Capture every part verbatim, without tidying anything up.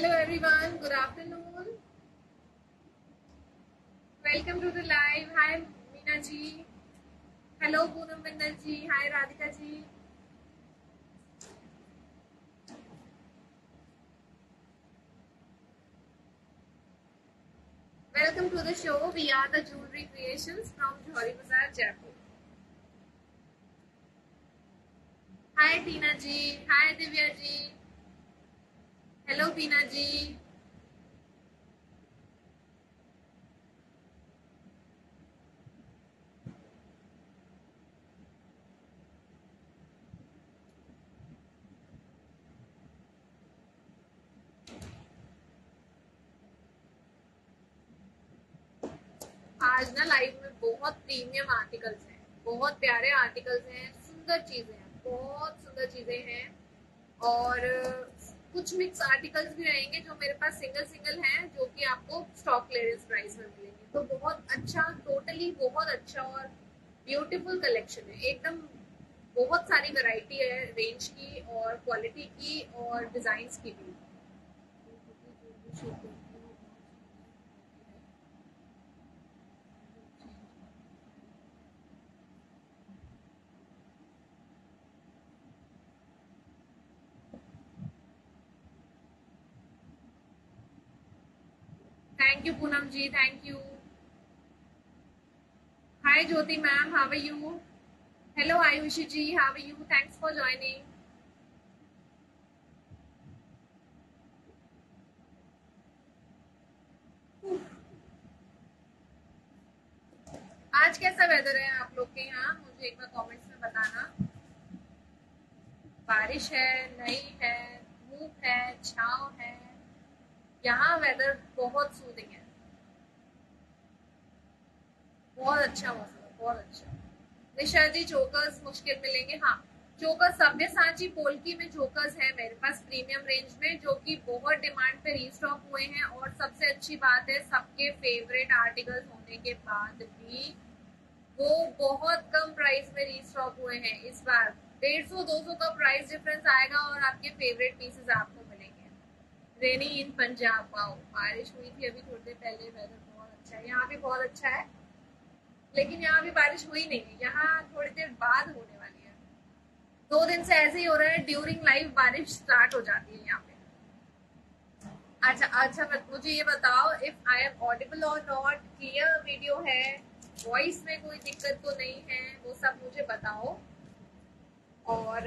Hello everyone, good afternoon. Welcome to the live. Hi Meena ji. Hello Poonam Bandal ji. Hi Radhika ji. Welcome to the show. We are the Jewelry Creations from Johari Bazaar, Jaipur. Hi Tina ji. Hi Divya ji. Hello Tina ji. आज ना live में बहुत premium articles हैं, बहुत प्यारे articles हैं, सुंदर चीजें हैं, बहुत सुंदर चीजें हैं और कुछ मिक्स आर्टिकल्स भी रहेंगे जो मेरे पास सिंगल सिंगल हैं, जो कि आपको स्टॉक क्लियरेंस प्राइस में मिलेंगे। तो बहुत अच्छा, टोटली बहुत अच्छा और ब्यूटीफुल कलेक्शन है एकदम। बहुत सारी वैरायटी है रेंज की और क्वालिटी की और डिजाइन्स की भी। Thank you, Poonam ji. Thank you. Hi, Jyoti ma'am. How are you? Hello, Ayushi ji. How are you? Thanks for joining. आज कैसा वेदर है आप लोग के यहाँ? मुझे एक बार कमेंट्स में बताना। बारिश है, नहीं है, धूप है, छांव है? यहाँ वेदर बहुत सूदिंग है, बहुत अच्छा मौसम है, बहुत अच्छा। निशा जी, चोकर्स मुश्किल मिलेंगे। हाँ, चोकर्स सब्यसाची पोल्की में चोकर्स है मेरे पास प्रीमियम रेंज में, जो कि बहुत डिमांड पे रीस्टॉक हुए हैं। और सबसे अच्छी बात है, सबके फेवरेट आर्टिकल्स होने के बाद भी वो बहुत कम प्राइस में रीस्टॉक हुए हैं। इस बार डेढ़ सौ दो सौ का प्राइस डिफरेंस आएगा और आपके फेवरेट पीसेस आपको मिलेंगे। रेनी इन पंजाब, वाओ, बारिश हुई थी अभी थोड़ी देर पहले, वेदर बहुत अच्छा है, यहाँ भी बहुत अच्छा है, लेकिन यहाँ भी बारिश हुई नहीं है, यहाँ थोड़ी देर बाद होने वाली है। दो दिन से ऐसे ही हो रहा है, ड्यूरिंग लाइव बारिश स्टार्ट हो जाती है यहाँ पे। अच्छा अच्छा, मुझे ये बताओ, इफ आई एम ऑडिबल और नॉट, क्लियर वीडियो है, वॉइस में कोई दिक्कत तो नहीं है, वो सब मुझे बताओ। और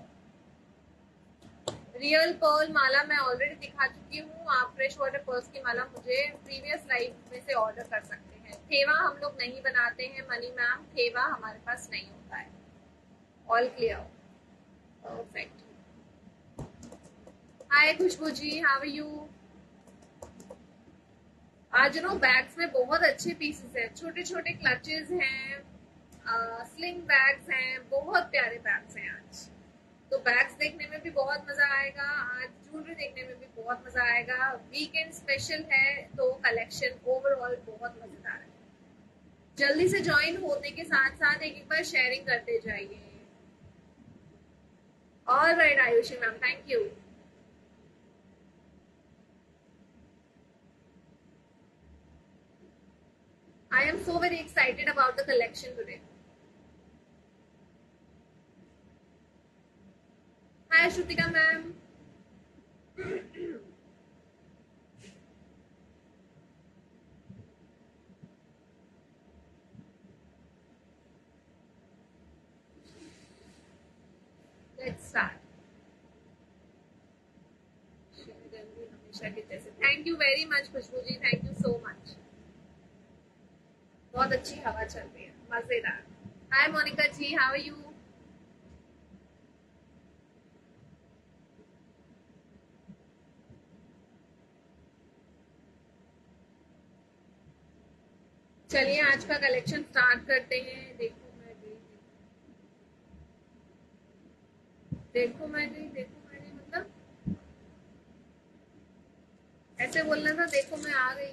रियल पर्ल माला मैं ऑलरेडी दिखा चुकी हूँ। आप फ्रेश वाटर पर्ल्स की माला मुझे प्रीवियस लाइव में से ऑर्डर कर सकते हैं। थेवा हम लोग नहीं बनाते हैं मनी मैम, थेवा हमारे पास नहीं होता है। All clear, perfect. Hi Khushboo ji, how are you? आज नो बैग्स में बहुत अच्छे पीसेस हैं, छोटे छोटे क्लचेस हैं, स्लिंग बैग्स हैं, बहुत प्यारे बैग्स हैं आज। तो बैग्स देखने में भी बहुत मजा आएगा, आज ज्वेलरी देखने में भी बहुत मजा आएगा। वीकेंड स्पेशल है तो कलेक्शन ओवरऑल बहुत मजेदार है। जल्दी से ज्वाइन होने के साथ साथ एक एक बार शेयरिंग करते जाइए। All right Ayushi ma'am, thank you. I am so very excited about the collection today. Hi Shrutika ma'am. Let's start. Thank you very much Khushboo ji, thank you so much. बहुत अच्छी हवा चल रही है, मजेदार। Hi Monika ji, how are you? चलिए आज का कलेक्शन स्टार्ट करते हैं। देखो मैं गई, देखो मैं गई, देखो मैं गई, मतलब ऐसे बोलना था, देखो मैं आ गई।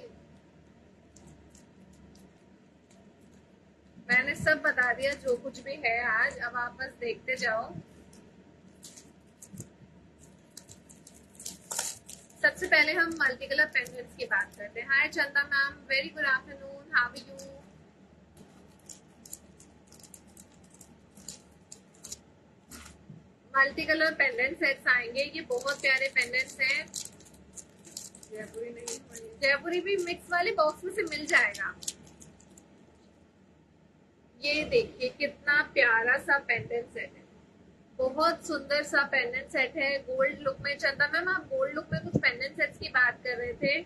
मैंने सब बता दिया जो कुछ भी है आज, अब आप बस देखते जाओ। सबसे सबसे पहले हम मल्टी कलर पेंडेंट्स की बात करते हैं। Hi Chanda ma'am, very good afternoon, how are you? Multi colour pendant sets आएंगे, ये बहुत प्यारे पेंडेंट्स हैं। जयपुरी नहीं, जयपुरी भी मिक्स वाले बॉक्स में से मिल जाएगा। ये देखिए कितना प्यारा सा पेंडेंट सेट है, बहुत सुंदर सा पेंडेंट सेट है गोल्ड लुक में। चंदा मैम, आप गोल्ड लुक में कुछ पेंडेंट सेट्स की बात कर रहे थे।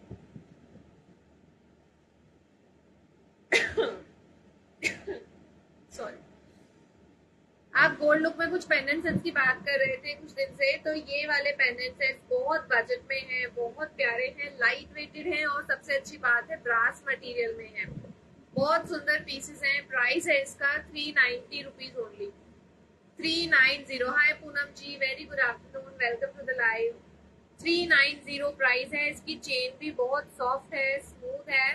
सॉरी, आप गोल्ड लुक में कुछ पेंडेंट सेट्स की बात कर रहे थे कुछ दिन से। तो ये वाले पेंडेंट सेट्स बहुत बजट में हैं, बहुत प्यारे हैं, लाइट वेटेड हैं और सबसे अच्छी बात है ब्रास मटेरियल में है। बहुत सुंदर पीसेस हैं। प्राइस है इसका three ninety rupees only, three nine zero. Hi Poonam ji, very good afternoon, welcome to the live. Three nine zero price है इसकी। चेन भी बहुत सॉफ्ट है, स्मूथ है।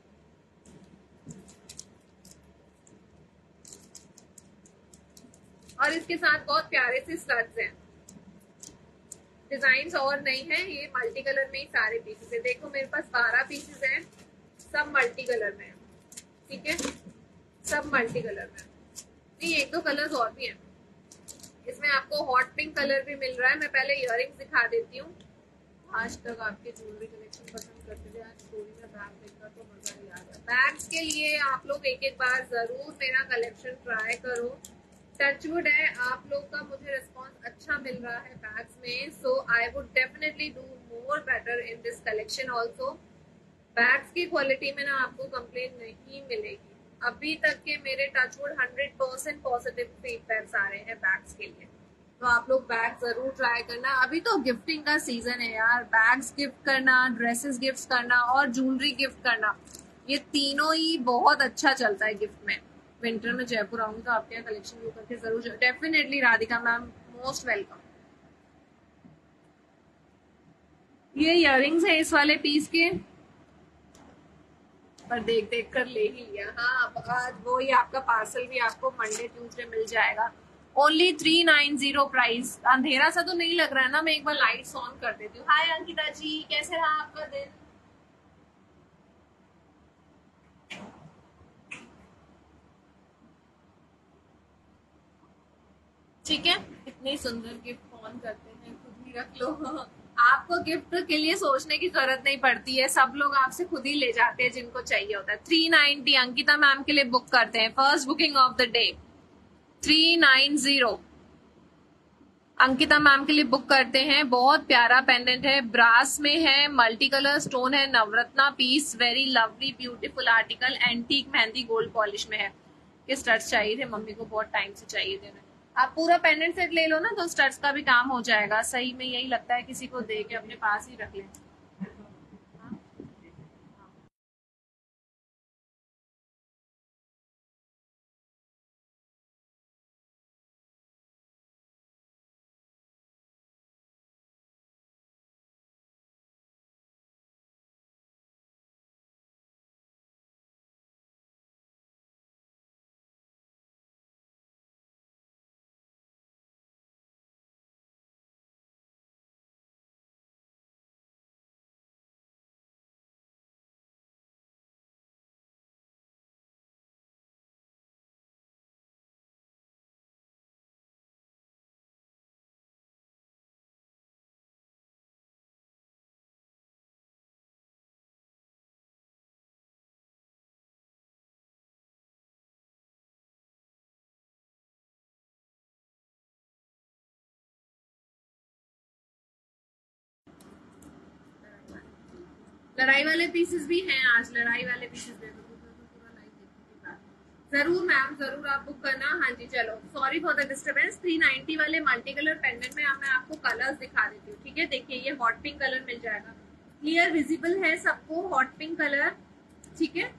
और इसके साथ बहुत प्यारे से स्टड्स हैं। डिजाइन और नहीं है, ये मल्टी कलर में ही सारे पीसेस है। देखो मेरे पास बारह पीसेस हैं, सब मल्टी कलर में, ठीक है, सब मल्टी कलर में। नहीं, एक दो कलर्स और भी हैं इसमें। आपको हॉट पिंक कलर भी मिल रहा है। मैं पहले इयररिंग्स दिखा देती हूँ। आज तक आपके ज्वेलरी कलेक्शन पसंद करते थे, आज स्टोरी में बैग देखकर तो मजा ही आ गया। बैग्स के लिए आप लोग एक एक बार जरूर मेरा कलेक्शन ट्राई करो। टचवुड है, आप लोग का मुझे रिस्पॉन्स अच्छा मिल रहा है बैग्स में, so I would definitely do more better in this collection also. Bags की क्वालिटी में ना आपको कंप्लेन नहीं मिलेगी। अभी तक के मेरे touchwood hundred percent positive feedbacks आ रहे हैं बैग्स के लिए, तो आप लोग बैग जरूर ट्राई करना। अभी तो गिफ्टिंग का सीजन है यार, बैग्स गिफ्ट करना, ड्रेसेस गिफ्ट करना और ज्वेलरी गिफ्ट करना, ये तीनों ही बहुत अच्छा चलता है गिफ्ट में। विंटर में जयपुर आऊंगी तो आपके यहाँ कलेक्शन व्यू करके जरूर। Definitely Radhika ma'am, most welcome. ये इयररिंग्स है इस वाले पीस के, पर देख देख कर ले ही लिया। हाँ, आज वो ही आपका पार्सल भी आपको मंडे ट्यूसडे मिल जाएगा। Only three nine zero price. अंधेरा सा तो नहीं लग रहा है ना? मैं एक बार लाइट्स ऑन कर देती हूँ। हाय अंकिता जी, कैसे रहा आपका दिन? ठीक है, इतनी सुंदर गिफ्ट कौन करते हैं, खुद ही रख लो। आपको गिफ्ट के लिए सोचने की जरूरत नहीं पड़ती है, सब लोग आपसे खुद ही ले जाते हैं जिनको चाहिए होता है। थ्री नाइनटी अंकिता मैम के लिए बुक करते हैं, first booking of the day three nine zero. Ankita ma'am के लिए बुक करते हैं। बहुत प्यारा पेंडेंट है, ब्रास में है, मल्टी कलर स्टोन है, Navratna piece, very lovely beautiful article, antique mehndi gold polish में है। ये स्टड्स चाहिए थे, मम्मी को बहुत टाइम से चाहिए थे। आप पूरा पेंडेंट सेट ले लो ना तो स्टड्स का भी काम हो जाएगा। सही में यही लगता है, किसी को दे के अपने पास ही रख लें। लड़ाई वाले पीसेस भी हैं आज, लड़ाई वाले पीसेस दे दो जरूर मैम, जरूर आप बुक करना। हाँ जी, चलो, sorry for the disturbance. Three ninety वाले मल्टी कलर पेंडेंट में मैं आपको कलर्स दिखा देती हूँ, ठीक है। देखिए ये हॉट पिंक कलर मिल जाएगा, क्लियर विजिबल है सबको हॉट पिंक कलर, ठीक है।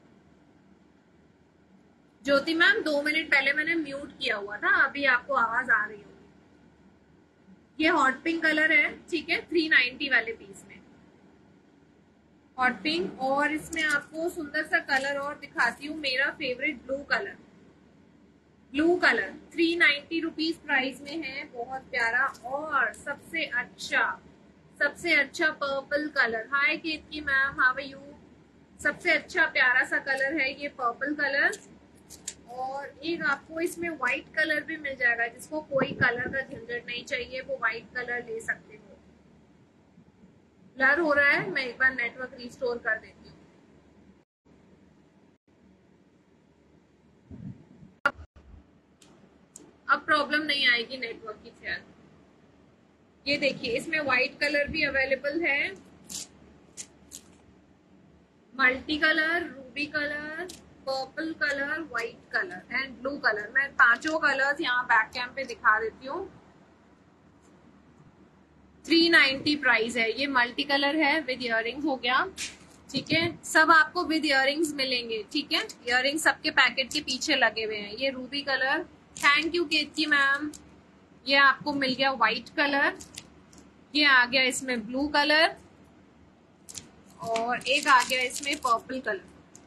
ज्योति मैम, दो मिनट पहले मैंने म्यूट किया हुआ था, अभी आपको आवाज आ रही होगी। ये हॉट पिंक कलर है, ठीक है, थ्री नाइनटी वाले पीस में हॉट पिंक। और इसमें आपको सुंदर सा कलर और दिखाती हूँ, मेरा favourite blue colour, blue colour three ninety rupees price में है, बहुत प्यारा। और सबसे अच्छा सबसे अच्छा purple colour. Hi Kirti ma'am, how are you. सबसे अच्छा प्यारा सा कलर है ये पर्पल कलर। और एक आपको इसमें व्हाइट कलर भी मिल जाएगा, जिसको कोई कलर का झंझट नहीं चाहिए वो व्हाइट कलर ले सकते हो। ब्लर हो रहा है, मैं एक बार नेटवर्क रिस्टोर कर देती हूँ। अब प्रॉब्लम नहीं आएगी नेटवर्क की शायद। ये देखिए इसमें व्हाइट कलर भी अवेलेबल है, multi colour, ruby colour, purple colour, white colour and blue colour. मैं पांचों कलर्स यहाँ बैक कैम पे दिखा देती हूँ। थ्री नाइन्टी प्राइस है। ये मल्टी कलर है विद इयररिंग्स हो गया, ठीक है। सब आपको विद इयररिंग्स मिलेंगे, ठीक है। इयररिंग्स सबके पैकेट के पीछे लगे हुए हैं। ये ruby colour, thank you Ketki ma'am. ये आपको मिल गया व्हाइट कलर, ये आ गया इसमें ब्लू कलर, और एक आ गया इसमें पर्पल कलर।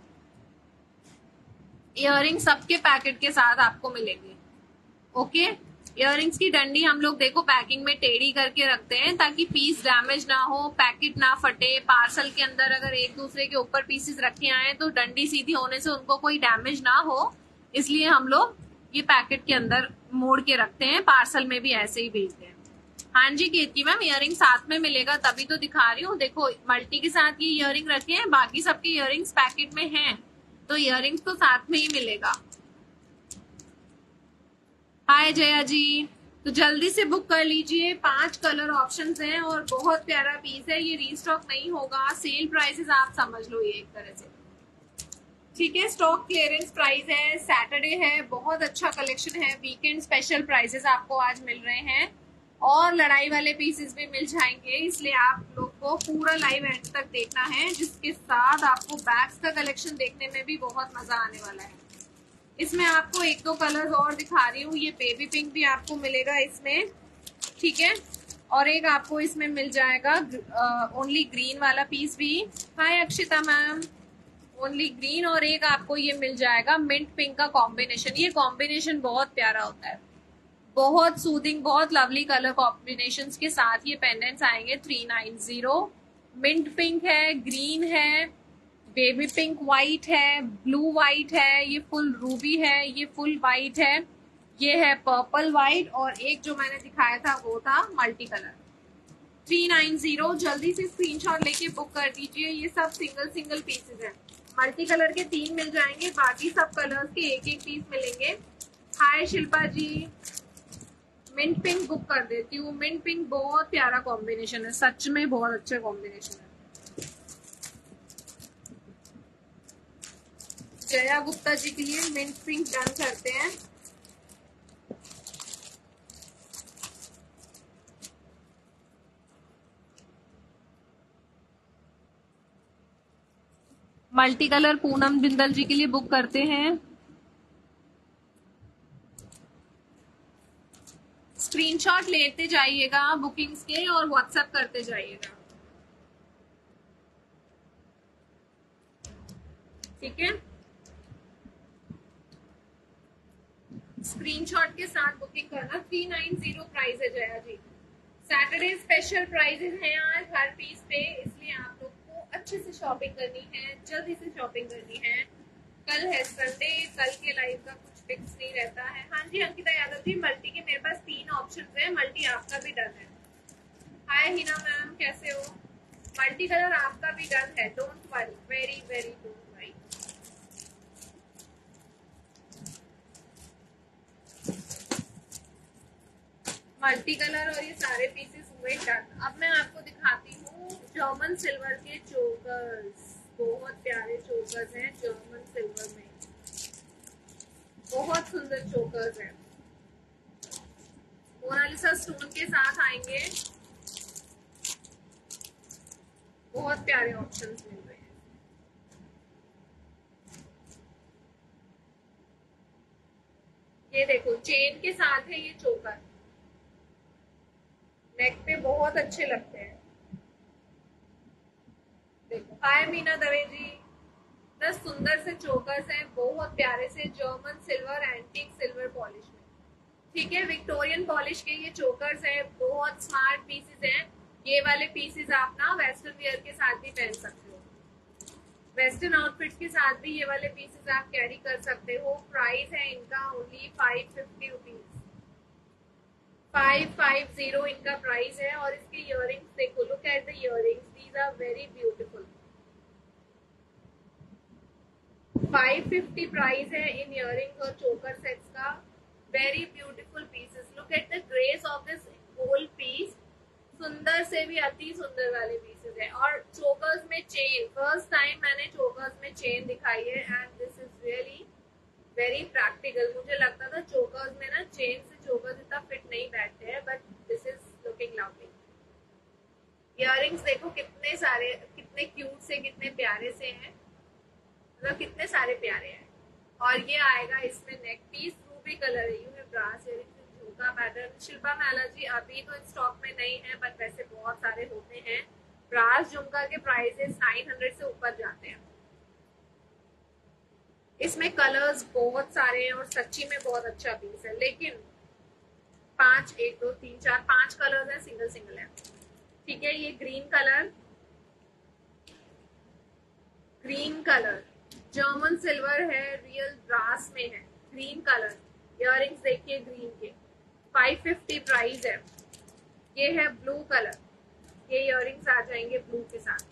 इयररिंग सबके पैकेट के साथ आपको मिलेंगे, ओके। इयररिंग्स की डंडी हम लोग देखो पैकिंग में टेढ़ी करके रखते हैं ताकि पीस डैमेज ना हो, पैकेट ना फटे। पार्सल के अंदर अगर एक दूसरे के ऊपर पीसेस रखे आए तो डंडी सीधी होने से उनको कोई डैमेज ना हो, इसलिए हम लोग ये पैकेट के अंदर मोड़ के रखते हैं। पार्सल में भी ऐसे ही भेजते हैं। हाँ जी कीर्ति मैम, इयररिंग साथ में मिलेगा तभी तो दिखा रही हूँ। देखो मल्टी के साथ ये इयररिंग रखे हैं, बाकी सबके इयररिंग्स पैकेट में हैं, तो इयररिंग्स तो साथ में ही मिलेगा। हाय जया जी, तो जल्दी से बुक कर लीजिए। पांच कलर ऑप्शंस हैं और बहुत प्यारा पीस है। ये रीस्टॉक नहीं होगा, सेल प्राइसेस आप समझ लो ये एक तरह से, ठीक है। स्टॉक क्लियरेंस प्राइस है, सैटरडे है, बहुत अच्छा कलेक्शन है। वीकेंड स्पेशल प्राइसेस आपको आज मिल रहे हैं और लड़ाई वाले पीसेस भी मिल जाएंगे, इसलिए आप लोग को पूरा लाइव एंड तक देखना है, जिसके साथ आपको बैग्स का कलेक्शन देखने में भी बहुत मजा आने वाला है। इसमें आपको एक दो कलर्स और दिखा रही हूँ। ये बेबी पिंक भी आपको मिलेगा इसमें, ठीक है। और एक आपको इसमें मिल जाएगा ओनली ग्रीन वाला पीस भी। Hi Akshita ma'am, only green. और एक आपको ये मिल जाएगा मिंट पिंक का कॉम्बिनेशन। ये कॉम्बिनेशन बहुत प्यारा होता है, बहुत सूदिंग, बहुत लवली कलर कॉम्बिनेशन के साथ ये पेंडेंट्स आएंगे। Three nine zero. Mint pink है, ग्रीन है, बेबी पिंक व्हाइट है, ब्लू व्हाइट है, ये फुल रूबी है, ये फुल व्हाइट है, ये है पर्पल व्हाइट, और एक जो मैंने दिखाया था वो था multi colour. Three nine zero. जल्दी से स्क्रीनशॉट लेके बुक कर दीजिए। ये सब सिंगल सिंगल पीसेज हैं। मल्टी कलर के तीन मिल जाएंगे, बाकी सब कलर्स के एक एक पीस मिलेंगे। Hi Shilpa ji, mint pink book कर देती हूँ। मिंट पिंक बहुत प्यारा कॉम्बिनेशन है, सच में बहुत अच्छा कॉम्बिनेशन है। जया गुप्ता जी के लिए मिंट पिंक डन करते हैं। मल्टी कलर पूनम बिंदल जी के लिए बुक करते हैं। स्क्रीनशॉट लेते जाइएगा बुकिंग्स के और व्हाट्सएप करते जाइएगा, ठीक है। स्क्रीनशॉट के साथ बुकिंग करना। थ्री नाइन जीरो प्राइस है Jaya ji. Saturday special prices हैं आज हर पीस पे, इसलिए आप लोग को अच्छे से शॉपिंग करनी है, जल्दी से शॉपिंग करनी है। कल है संडे, कल के लाइव का कुछ फिक्स नहीं रहता है। हाँ जी अंकिता यादव जी, मल्टी के मेरे पास तीन ऑप्शन है, मल्टी आपका भी डन है। हाय हिना मैम, कैसे हो। मल्टी कलर आपका भी डन है, don't worry, very very don't worry. Multi colour और ये सारे पीसेस हुए डन। अब मैं आपको दिखाती हूँ जर्मन सिल्वर के चोकर्स। बहुत प्यारे चोकर्स हैं जर्मन सिल्वर में, बहुत सुंदर चोकर्स हैं। मोनालिसा स्टोन के साथ आएंगे, बहुत प्यारे ऑप्शंस मिल रहे हैं। ये देखो चेन के साथ है ये चोकर, नेक पे बहुत अच्छे लगते हैं। देखो हाय मीना दवे जी, दस सुंदर से चोकर्स हैं, बहुत प्यारे से German silver antique silver polish में, ठीक है। विक्टोरियन पॉलिश के ये चोकर्स हैं, बहुत स्मार्ट पीसेस हैं। ये वाले पीसेस आप ना वेस्टर्न वियर के साथ भी पहन सकते हो, वेस्टर्न आउटफिट के साथ भी ये वाले पीसेस आप कैरी कर सकते हो। प्राइस है इनका only five fifty rupees, five five zero इनका प्राइस है। और इसके इयररिंग्स देखो, look at the earrings, these are very beautiful. Five fifty price है इन इयररिंग्स और चोकर सेट्स का। Very beautiful pieces, look at the grace of this whole piece. सुंदर से भी अति सुंदर वाले पीसेस है। और चोकर्स में चेन, फर्स्ट टाइम मैंने चोकर्स में चेन दिखाई है and this is really very practical. मुझे लगता था चोकर्स में ना चेन से चोकर्स इतना फिट नहीं बैठते हैं, but this is looking lovely. Earrings देखो कितने सारे, कितने क्यूट से, कितने प्यारे से हैं, मतलब कितने सारे प्यारे हैं। और ये आएगा इसमें नेक पीस, रूबी कलर है, यू है brass earrings, jhumka pattern. Shilpa Maila ji अभी तो स्टॉक में नहीं है, बट वैसे बहुत सारे होते हैं। ब्रास झुमका के प्राइसेस नाइन हंड्रेड से ऊपर जाते हैं। इसमें कलर्स बहुत सारे हैं और सच्ची में बहुत अच्छा पीस है। लेकिन पांच, एक दो तीन चार पांच कलर्स है, सिंगल सिंगल है, ठीक है। ये green colour, green colour German silver है, रियल ब्रास में है, ग्रीन कलर। इयररिंग्स देखिए ग्रीन के, फाइव फिफ्टी प्राइस है। ये है ब्लू कलर, ये इयररिंग्स आ जाएंगे ब्लू के साथ।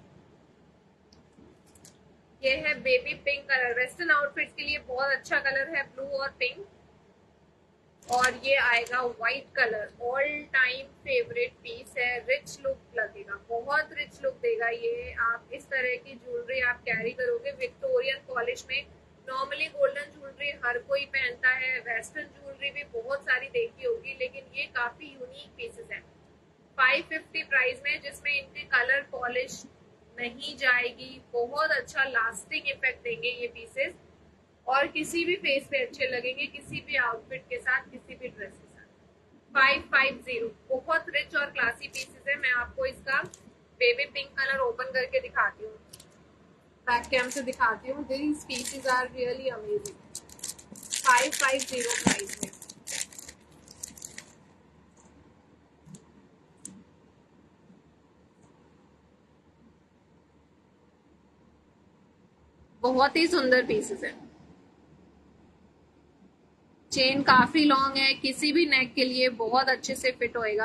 ये है baby pink colour, western outfit के लिए बहुत अच्छा कलर है, ब्लू और पिंक। और ये आएगा white colour, all time favourite piece है। रिच लुक लगेगा, बहुत रिच लुक देगा ये। आप इस तरह की ज्वेलरी आप कैरी करोगे विक्टोरियन पॉलिश में। नॉर्मली गोल्डन ज्वेलरी हर कोई पहनता है, वेस्टर्न ज्वेलरी भी बहुत सारी देखी होगी, लेकिन ये काफी यूनिक पीसेस है। फाइव फिफ्टी प्राइस में, जिसमें इनके कलर पॉलिश नहीं जाएगी, बहुत अच्छा लास्टिंग इफेक्ट देंगे ये पीसेस और किसी भी फेस पे अच्छे लगेंगे, किसी भी आउटफिट के साथ, किसी भी ड्रेस के साथ। फाइव फाइव जीरो, बहुत रिच और क्लासी पीसेस है। मैं आपको इसका बेबी पिंक कलर ओपन करके दिखाती हूँ, बैक कैम से दिखाती हूँ। This pieces are really amazing. Five five zero price में बहुत ही सुंदर पीसेस है। चेन काफी लॉन्ग है, किसी भी नेक के लिए बहुत अच्छे से फिट होएगा।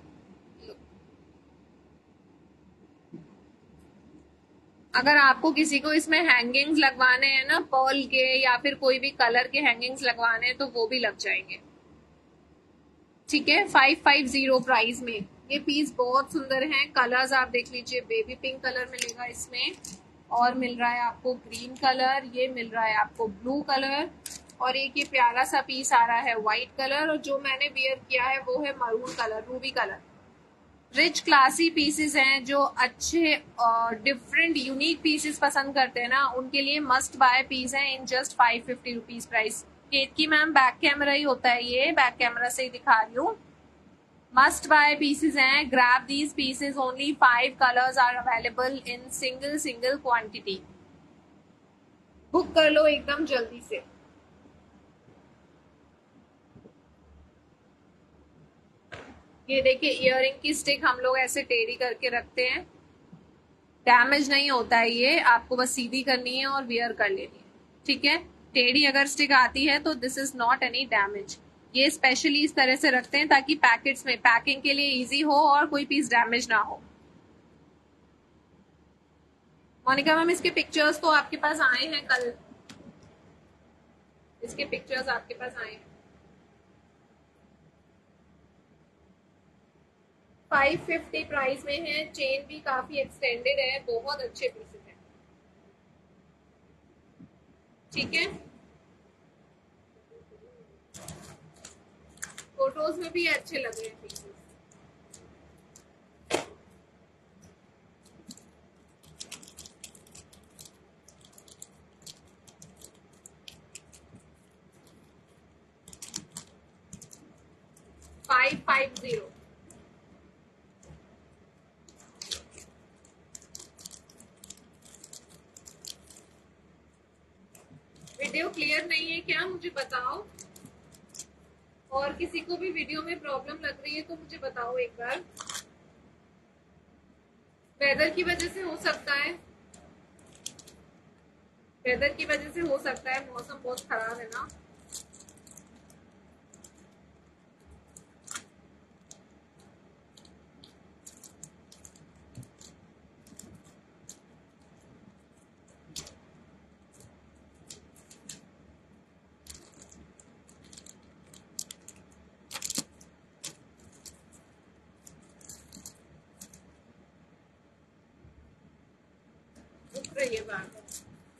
अगर आपको किसी को इसमें हैंगिंग्स लगवाने हैं ना, पर्ल के या फिर कोई भी कलर के हैंगिंग्स लगवाने हैं, तो वो भी लग जाएंगे, ठीक है। फाइव फाइव जीरो प्राइस में ये पीस बहुत सुंदर है। कलर्स आप देख लीजिए, बेबी पिंक कलर मिलेगा इसमें, और मिल रहा है आपको ग्रीन कलर, ये मिल रहा है आपको ब्लू कलर, और एक ये प्यारा सा पीस आ रहा है व्हाइट कलर, और जो मैंने वेयर किया है वो है maroon colour, ruby colour. Rich classy pieces हैं। जो अच्छे डिफरेंट यूनिक पीसेस पसंद करते हैं ना, उनके लिए मस्ट बाय पीस है in just five fifty rupees price. Ketaki ma'am back camera ही होता है, ये बैक कैमरा से ही दिखा रही हूँ। मस्ट बाय पीसेस हैं, grab these pieces, only five colours are available in single single quantity. Book कर लो एकदम जल्दी से। ये देखिए इयररिंग की स्टिक हम लोग ऐसे टेढ़ी करके रखते हैं, डैमेज नहीं होता है ये, आपको बस सीधी करनी है और वियर कर लेनी है, ठीक है। टेढ़ी अगर स्टिक आती है तो this is not any damage. ये स्पेशली इस तरह से रखते हैं ताकि पैकेट्स में पैकिंग के लिए इजी हो और कोई पीस डैमेज ना हो। मोनिका मैम इसके पिक्चर्स तो आपके पास आए हैं कल, इसके पिक्चर्स आपके पास आए हैं। फाइव फिफ्टी प्राइस में है, चेन भी काफी एक्सटेंडेड है, बहुत अच्छे पीसेस हैं, ठीक है। फोटोज में भी अच्छे लग रहे हैं pieces. Five five zero, video clear नहीं है क्या, मुझे बताओ। और किसी को भी वीडियो में प्रॉब्लम लग रही है तो मुझे बताओ एक बार। वेदर की वजह से हो सकता है, वेदर की वजह से हो सकता है, मौसम बहुत खराब है ना। रुक रही है बार बार।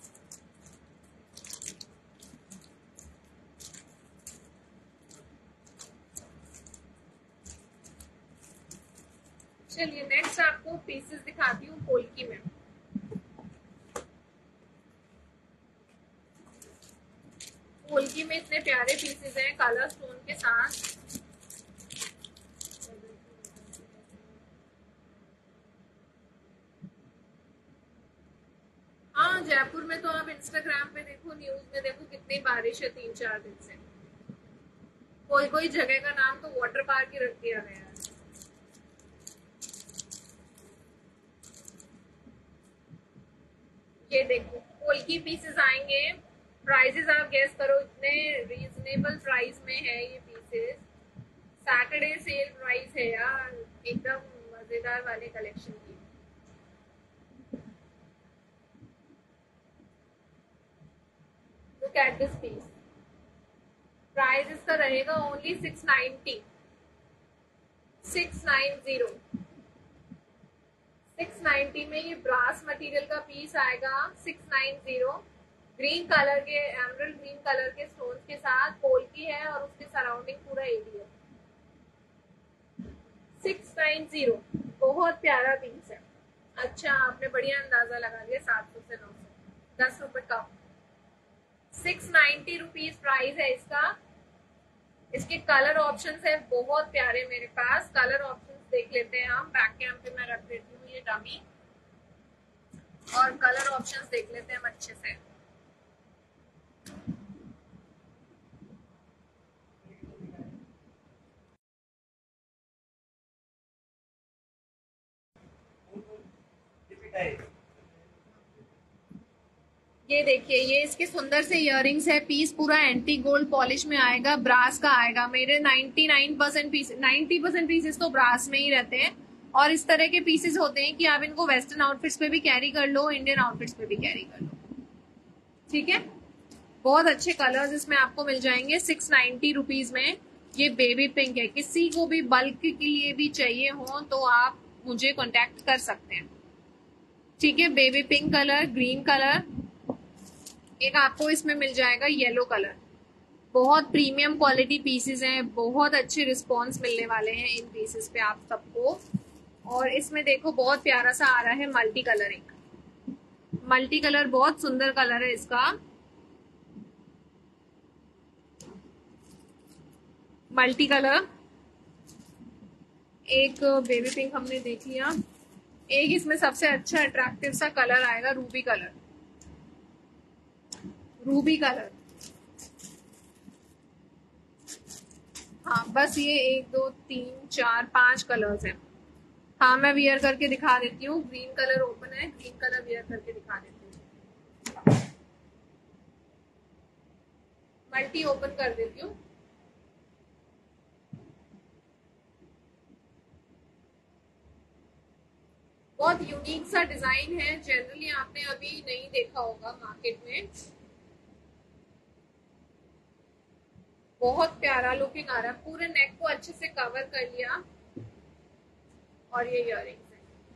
चलिए नेक्स्ट आपको पीसेस दिखाती हूँ पोल्की में। पोल्की में इतने प्यारे पीसेस हैं कलर स्टोन के साथ। हाँ जयपुर में तो आप इंस्टाग्राम पे देखो, न्यूज में देखो, कितनी बारिश है तीन चार दिन से। कोई कोई जगह का नाम तो वाटर पार्क ही रख दिया गया है। ये देखो पोल्की पीसेस आएंगे, प्राइसेस आप गेस करो, इतने रीजनेबल प्राइस में है ये पीसेस। सैटरडे सेल प्राइस है यार, एकदम मजेदार वाले कलेक्शन की। Look at this piece, price इसका रहेगा only six ninety, six nine zero, six ninety में ये ब्रास मटेरियल का पीस आएगा, six nine zero. Green colour के, एमरल्ड ग्रीन कलर के स्टोन्स के साथ पोल्की है और उसके सराउंडिंग पूरा एरिया। सिक्स नाइन जीरो, बहुत प्यारा पीस है। अच्छा आपने बढ़िया अंदाजा लगा लिया, सात सौ से नौ सौ, दस रुपए कम। सिक्स नाइन्टी रुपीज प्राइस है इसका। इसके कलर ऑप्शंस है बहुत प्यारे मेरे पास, कलर ऑप्शंस देख लेते हैं हम। बैक कैम पे मैं रख देती हूँ ये डमी, और कलर ऑप्शंस देख लेते हैं हम अच्छे से। ये देखिए, ये इसके सुंदर से इयररिंग्स है, पीस पूरा एंटी गोल्ड पॉलिश में आएगा, ब्रास का आएगा। मेरे निन्यानवे परसेंट पीस, नब्बे परसेंट पीसेस तो ब्रास में ही रहते हैं। और इस तरह के पीसेस होते हैं कि आप इनको वेस्टर्न आउटफिट्स पे भी कैरी कर लो, इंडियन आउटफिट्स पे भी कैरी कर लो, ठीक है। बहुत अच्छे कलर्स इसमें आपको मिल जाएंगे सिक्स नाइन्टी रुपीज में। ये बेबी पिंक है, किसी को भी बल्क के लिए भी चाहिए हो तो आप मुझे कॉन्टेक्ट कर सकते हैं, ठीक है। Baby pink colour, green colour, एक आपको इसमें मिल जाएगा येलो कलर। बहुत प्रीमियम क्वालिटी पीसेस हैं, बहुत अच्छे रिस्पॉन्स मिलने वाले हैं इन पीसेस पे आप सबको। और इसमें देखो बहुत प्यारा सा आ रहा है मल्टी कलर, एक मल्टी कलर, बहुत सुंदर कलर है इसका। मल्टी कलर, एक बेबी पिंक हमने देख लिया, एक इसमें सबसे अच्छा अट्रैक्टिव सा कलर आएगा रूबी कलर, रूबी कलर। हाँ बस ये एक दो तीन चार पांच कलर्स हैं। हाँ मैं वियर करके दिखा देती हूँ, ग्रीन कलर ओपन है, ग्रीन कलर वियर करके दिखा देती हूँ, मल्टी ओपन कर देती हूँ। बहुत यूनिक सा डिजाइन है, जनरली आपने अभी नहीं देखा होगा मार्केट में। बहुत प्यारा लुकिंग आ रहा है, पूरे नेक को अच्छे से कवर कर लिया। और ये इयररिंग्स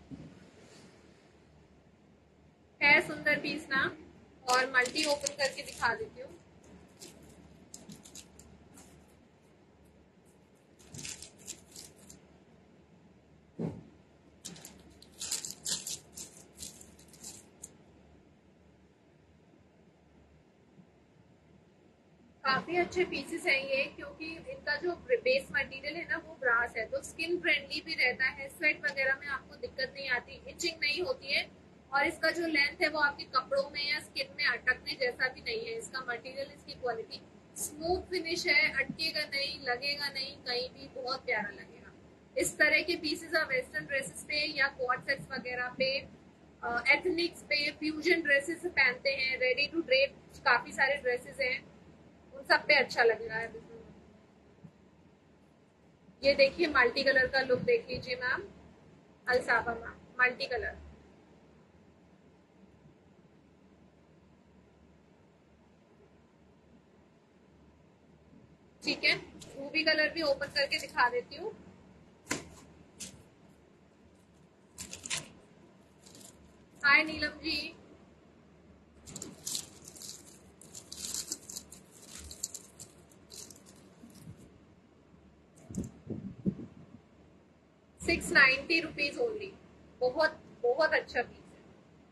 है, है सुंदर पीस ना। और मल्टी ओपन करके दिखा देती हूँ। काफी अच्छे पीसेस हैं ये, क्योंकि इनका जो बेस मटेरियल है ना वो ब्रास है, तो स्किन फ्रेंडली भी रहता है, स्वेट वगैरह में आपको दिक्कत नहीं आती, इचिंग नहीं होती है। और इसका जो लेंथ है वो आपके कपड़ों में या स्किन में अटकने जैसा भी नहीं है। इसका मटेरियल, इसकी क्वालिटी स्मूथ फिनिश है, अटकेगा नहीं, लगेगा नहीं कहीं भी, बहुत प्यारा लगेगा। इस तरह के पीसेस आप वेस्टर्न ड्रेसेस पे या क्वाड सेट्स वगैरह पे, एथनिक्स पे, फ्यूजन ड्रेसेस पहनते हैं, रेडी टू ड्रेप काफी सारे ड्रेसेस हैं, उन सब पे अच्छा लग रहा है। ये देखिए मल्टी कलर का लुक देख लीजिए ma'am, Alsaba ma'am, multi colour. ठीक है, रूबी कलर भी ओपन करके दिखा देती हूँ। Hi Neelam ji, six ninety rupees only, बहुत बहुत अच्छा पीस है,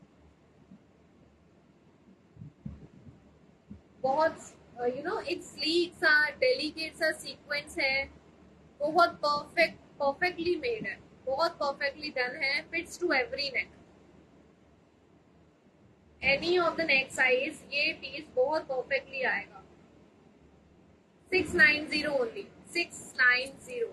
बहुत यू नो इट्स स्लीक सा डेलिकेट सा सीक्वेंस है, बहुत परफेक्ट परफेक्टली मेड है, बहुत परफेक्टली डन है, fits to every neck, any of the neck size ये पीस बहुत परफेक्टली आएगा। Six nine zero only, six nine zero.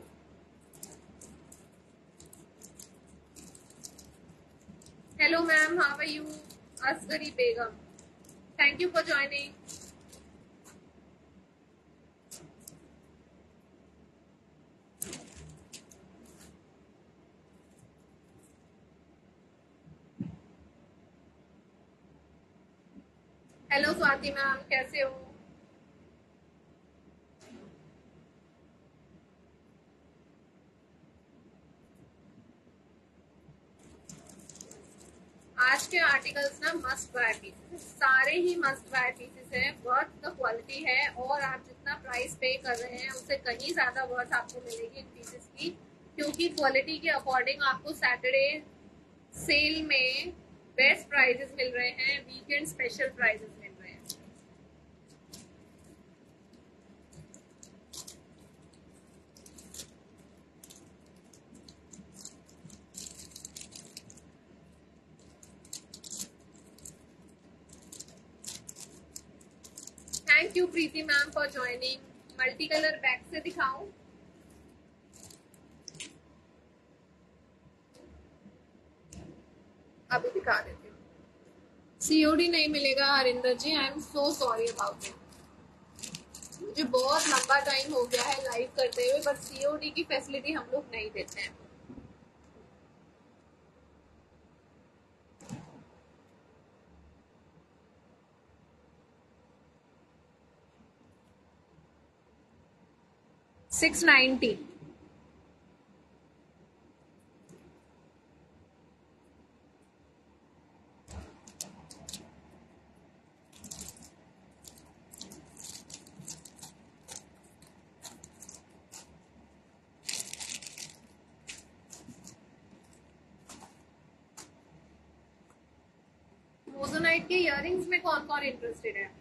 Hello ma'am, how are you? Asgari Begum, thank you for joining. Hello Swati ma'am, कैसे हो? आज के articles ना must buy pieces, सारे ही मस्ट बाय पीसेस हैं, वर्थ द क्वालिटी है, और आप जितना प्राइस पे कर रहे हैं उससे कहीं ज्यादा वर्थ आपको मिलेगी इन पीसेस की, क्योंकि क्वालिटी के अकॉर्डिंग आपको सैटरडे सेल में बेस्ट प्राइजेस मिल रहे हैं, वीकेंड स्पेशल प्राइजेस मिल रहे हैं। Thank you Preeti ma'am for joining. Multi colour back से दिखाऊं? अभी दिखा देती हूँ। सीओडी नहीं मिलेगा Harinder ji, I am so sorry about it. मुझे बहुत लंबा टाइम हो गया है लाइव करते हुए, बट सीओडी की फैसिलिटी हम लोग नहीं देते हैं। Six ninety. मोजोनाइट के इयररिंग्स में कौन कौन इंटरेस्टेड है?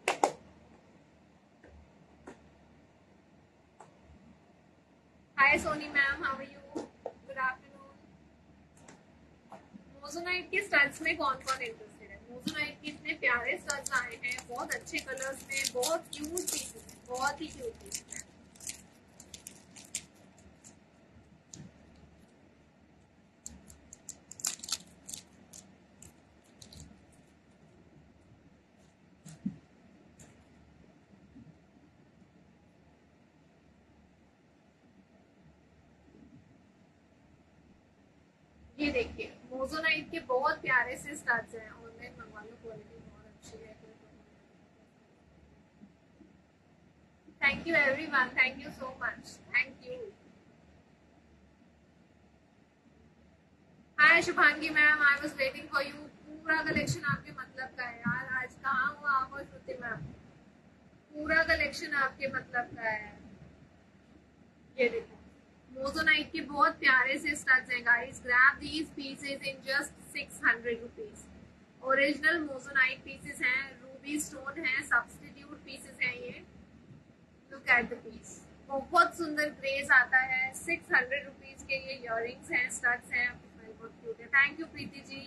Hi Soni ma'am, how are you? Good afternoon. Moissanite के स्टड्स में कौन कौन इंटरेस्टेड है? मोजोनाइट के इतने प्यारे स्टड्स आए हैं, बहुत अच्छे कलर्स में, बहुत क्यूट पीसेस हैं, बहुत ही क्यूट पीसेस हैं। ये देखिए मोजोनाइट के बहुत प्यारे से स्टड्स हैं, ऑनलाइन मंगवा लो, क्वालिटी बहुत अच्छी है। Thank you everyone, thank you so much, thank you. Hi Shubhangi ma'am, I was waiting for you. पूरा कलेक्शन आपके मतलब का है यार, आज कहाँ हुआ आप श्रुति मैम? पूरा कलेक्शन आपके मतलब का है। ये देखो मोजोनाइट के बहुत प्यारे से स्टड्स हैं guys, grab these pieces in just six hundred rupees. Original moissanite pieces हैं, रूबी स्टोन है, सब्स्टिट्यूट पीसेस हैं ये। लुक एट द पीस, बहुत सुंदर ग्रेस आता है। सिक्स हंड्रेड रुपीज के ये इयररिंग्स हैं, स्टड्स हैं, बहुत क्यूट है। Thank you Preeti ji.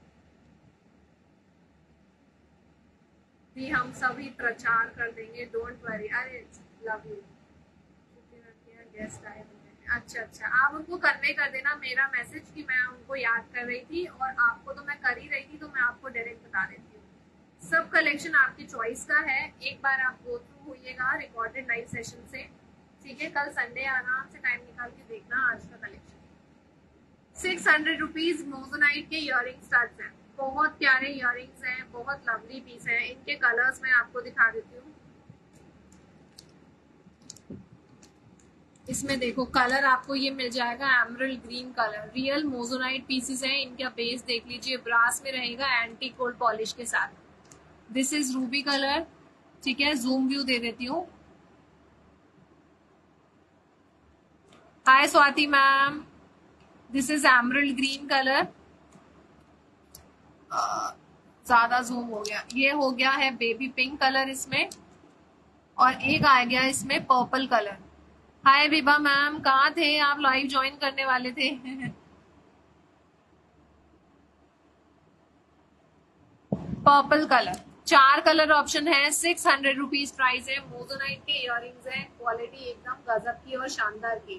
भी हम सभी प्रचार कर देंगे, डोंट वरी। अरे लव यू। गेस्ट आए हुए अच्छा अच्छा, आप उनको कन्वे कर देना मेरा मैसेज कि मैं उनको याद कर रही थी, और आपको तो मैं कर ही रही थी, तो मैं आपको डायरेक्ट बता देती हूँ। सब कलेक्शन आपकी चॉइस का है, एक बार आप गो थ्रू होइएगा रिकॉर्डेड लाइव सेशन से, ठीक है। कल संडे आराम से टाइम निकाल के देखना आज का collection. Six hundred rupees moissanite के इयरिंग स्टड्स हैं, बहुत प्यारे इयरिंग्स हैं, बहुत लवली पीस हैं। इनके कलर्स मैं आपको दिखा देती हूँ। इसमें देखो कलर आपको ये मिल जाएगा emerald green colour, real moissanite pieces हैं। इनका बेस देख लीजिए, ब्रास में रहेगा एंटी गोल्ड पॉलिश के साथ। दिस इज रूबी कलर, ठीक है। जूम व्यू दे देती हूँ। Hi Swati ma'am, this is emerald green colour, ज्यादा जूम हो गया। ये हो गया है बेबी पिंक कलर इसमें, और एक आ गया इसमें purple colour. Hi Vibha ma'am, कहाँ थे आप? लाइव ज्वाइन करने वाले थे। पर्पल कलर, चार कलर ऑप्शन है। सिक्स हंड्रेड रुपीज प्राइस है। मोजोनाइट के इयरिंग्स है, क्वालिटी एकदम गजब की और शानदार की।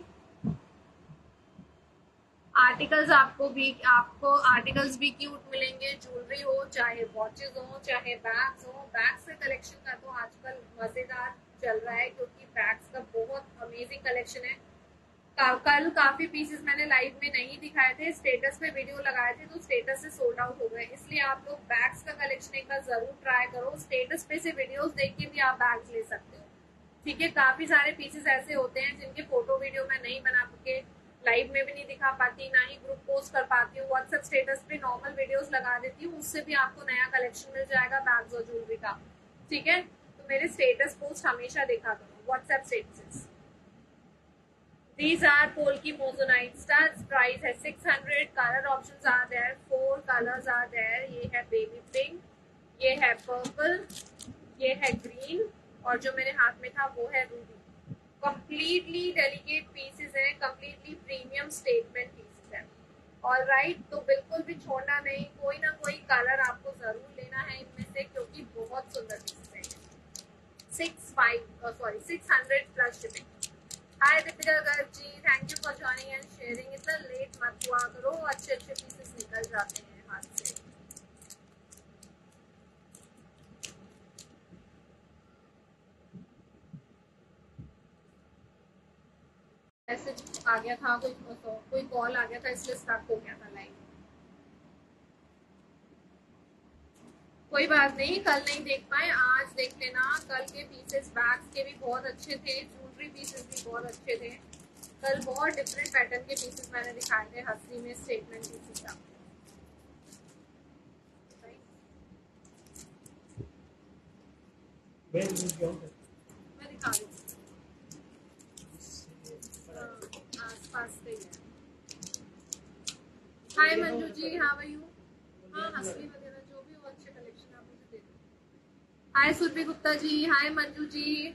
आर्टिकल्स आपको भी आपको आर्टिकल्स भी क्यूट मिलेंगे, ज्वेलरी हो चाहे वॉचेस हो चाहे बैग्स हो। बैग्स के कलेक्शन का तो आजकल मजेदार चल रहा है, क्योंकि बैग्स का बहुत अमेजिंग कलेक्शन है। का, कल काफी पीसेस मैंने लाइव में नहीं दिखाए थे, स्टेटस पे वीडियो लगाए थे तो स्टेटस से सोल्ड आउट हो गए। इसलिए आप लोग बैग्स का कलेक्शन एक बार जरूर ट्राई करो। स्टेटस पे से वीडियोस देख के भी आप बैग्स ले सकते हो, ठीक है। काफी सारे पीसेस ऐसे होते हैं जिनके फोटो वीडियो मैं नहीं बना के लाइव में भी नहीं दिखा पाती, ना ही ग्रुप पोस्ट कर पाती हूँ। व्हाट्सएप स्टेटस पे नॉर्मल वीडियोस लगा देती हूँ, उससे भी आपको नया कलेक्शन मिल जाएगा बैग्स और ज्वेलरी का, ठीक है। तो मेरे स्टेटस पोस्ट हमेशा देखा करो, WhatsApp status. These are Polki Moissanite studs. Price है six hundred. Color options are there. Four colors are there. ये है baby pink, ये है purple, ये है green, और जो मेरे हाथ में था वो है ruby. Completely delicate pieces हैं, completely premium statement pieces हैं. All right, तो बिल्कुल भी छोड़ना नहीं, कोई ना कोई कलर आपको जरूर लेना है इनमें से, क्योंकि बहुत सुंदर पीसेस हैं। Six five, sorry six hundred plus shipping. Hi Deepika Garg ji, thank you for joining and sharing. इतना लेट मत हुआ करो, अच्छे अच्छे पीसेस निकल जाते हैं हाथ से। मैसेज आ गया था, कोई कोई कॉल आ गया था, इसलिए स्टक हो गया था लाइव। कोई बात नहीं, कल नहीं देख पाए आज देख लेना। कल के पीसेस बैग्स के भी बहुत अच्छे थे, ज्वेलरी पीसेस भी बहुत अच्छे थे। कल बहुत डिफरेंट पैटर्न के पीसेस मैंने दिखाए थे हंसी में, स्टेटमेंट पीसेस का। मैं दिखा रही हूँ, आस पास से ही है। Hi Manju ji, how are you? हाँ, हंसली वगैरह जो भी हो, अच्छे कलेक्शन आप मुझे दे दो। हाय सुरभि गुप्ता जी, हाय मंजू जी।